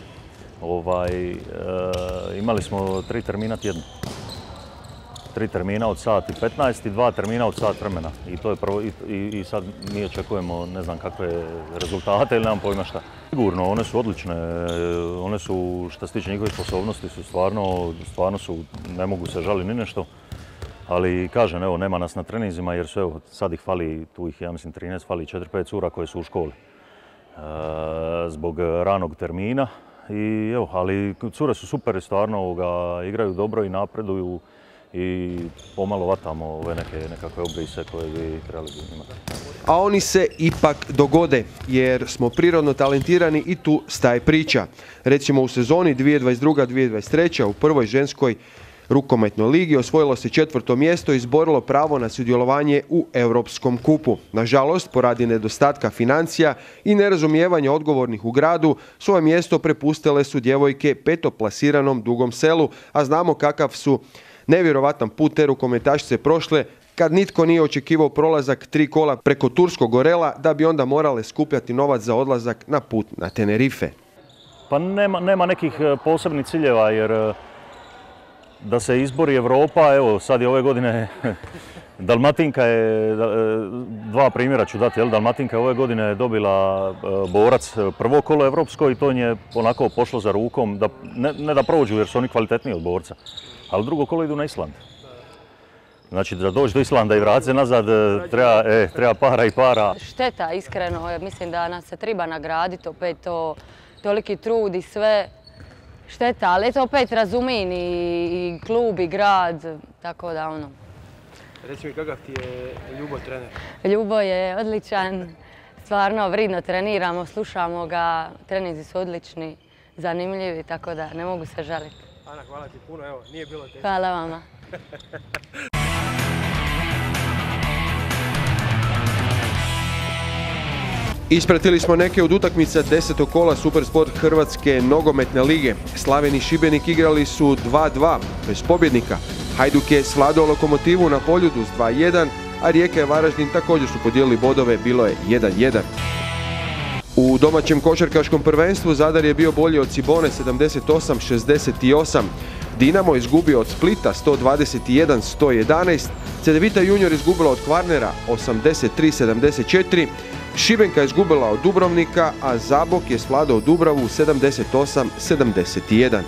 Imali smo 3 termina tjedno. 3 termina od sat i 15 i 2 termina od sat vremena. I to je prvo, i sad mi očekujemo ne znam kakve rezultate ili nemam pojma šta. Sigurno, one su odlične, one su, što se tiče njihovih sposobnosti, su stvarno su, ne mogu se žaliti ni nešto. Ali kažem, evo, nema nas na treninzima jer su, evo, sad ih fali, tu ih ja mislim 13, fali 4-5 cura koje su u školi. Zbog ranog termina. I evo, ali cure su super i stvarno igraju dobro i napreduju. I pomalo vatamo ove nekakve obrise koje bi trebali imati. A oni se ipak dogode, jer smo prirodno talentirani i tu staje priča. Recimo u sezoni 2022-2023 u prvoj ženskoj rukometnoj ligi osvojilo se 4. mjesto i izborilo pravo na sudjelovanje u Europskom kupu. Nažalost, poradi nedostatka financija i nerazumijevanja odgovornih u gradu, svoje mjesto prepustile su djevojke petoplasiranom Dugom Selu, a znamo kakav su nevjerovatan put te rukometašice prošle kad nitko nije očekivao prolazak 3 kola preko turskog Orela da bi onda morale skupljati novac za odlazak na put na Tenerife. Pa nema nekih posebnih ciljeva jer da se izbori Europa, evo sad je ove godine Dalmatinka je, 2 primjera ću dati, Dalmatinka je ove godine dobila borac prvo kolo evropsko i to je onako pošlo za rukom, ne da prođu jer su oni kvalitetniji od borca, ali drugo kolo idu na Island. Znači da doći do Islanda i vratiti se nazad treba para i para. Šteta, iskreno, mislim da nas se treba nagraditi, opet to toliki trud i sve. Šteta, ali to opet razumijem i klub i grad, tako da ono. Reci mi, kakav ti je Ljubo trener? Ljubo je odličan, stvarno vridno treniramo, slušamo ga, treninzi su odlični, zanimljivi, tako da ne mogu se žaliti. Ana, hvala ti puno, evo, nije bilo teško. Hvala vama. Ispratili smo neke od utakmica 10. kola Supersport Hrvatske nogometne lige. Slaven i Šibenik igrali su 2-2, bez pobjednika. Hajduk je svladao Lokomotivu na Poljudu s 2-1, a Rijeka i Varaždin također su podijelili bodove, bilo je 1-1. U domaćem košarkaškom prvenstvu Zadar je bio bolji od Cibone 78-68. Dinamo izgubio od Splita 121-111. Cedevita Junior izgubila od Kvarnera 83-74. Šibenka je izgubila od Dubrovnika, a Zabok je svladao Dubravu 78-71.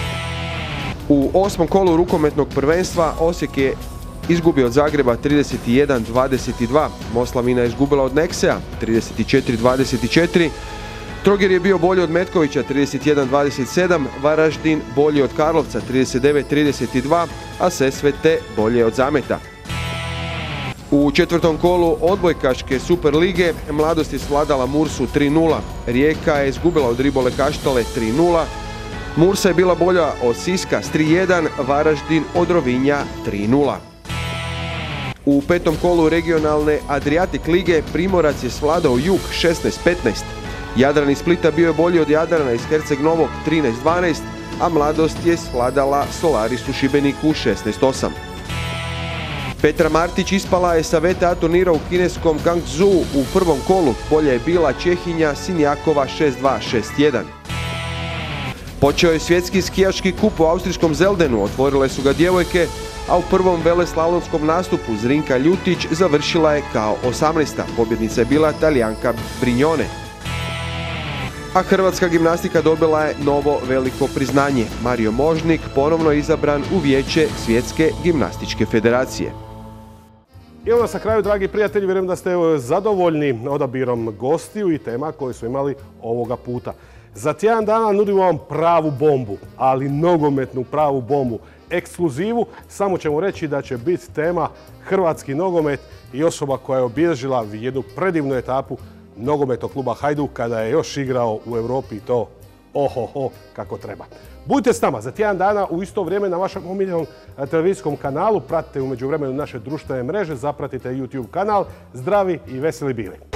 U 8. kolu rukometnog prvenstva Osijek je izgubio od Zagreba 31-22. Moslavina je izgubila od Neksea 34-24. Trogir je bio bolji od Metkovića 31-27. Varaždin bolji od Karlovca 39-32, a Sesvete bolje od Zameta. U 4. kolu odbojkaške Super lige Mladost je svladala Mursu 3-0. Rijeka je izgubila od Ribole Kaštale 3-0. Mursa je bila bolja od Siska s 3-1, Varaždin od Rovinja 3-0. U 5. kolu regionalne Adriatic lige Primorac je svladao Jug 16-15. Jadran iz Splita bio je bolji od Jadrana iz Herceg Novog 13-12, a Mladost je svladala Solaris u Šibeniku 16-8. Petra Martić ispala je sa VTA turnira u kineskom Guangzhou u prvom kolu. Bolja je bila Čehinja Sinjakova 6-2-6-1. Počeo je svjetski skijaški kup u austrijskom Zeldenu, otvorile su ga djevojke, a u prvom veleslalomskom nastupu Zrinka Ljutić završila je kao 18. Pobjednica je bila Talijanka Brignone. A hrvatska gimnastika dobila je novo veliko priznanje. Mario Možnik ponovno je izabran u vijeće Svjetske gimnastičke federacije. I onda sa kraju, dragi prijatelji, vjerujem da ste zadovoljni odabirom gostiju i tema koje su imali ovoga puta. Za tjedan dana nudimo vam pravu bombu, ali nogometnu pravu bombu, ekskluzivu. Samo ćemo reći da će biti tema hrvatski nogomet i osoba koja je obilježila jednu predivnu etapu nogometnog kluba Hajduk kada je još igrao u Europi i to ohoho kako treba. Budite s nama za tjedan dana u isto vrijeme na vašem omiljenom televizijskom kanalu. Pratite u međuvremenu naše društvene mreže, zapratite YouTube kanal. Zdravi i veseli bili.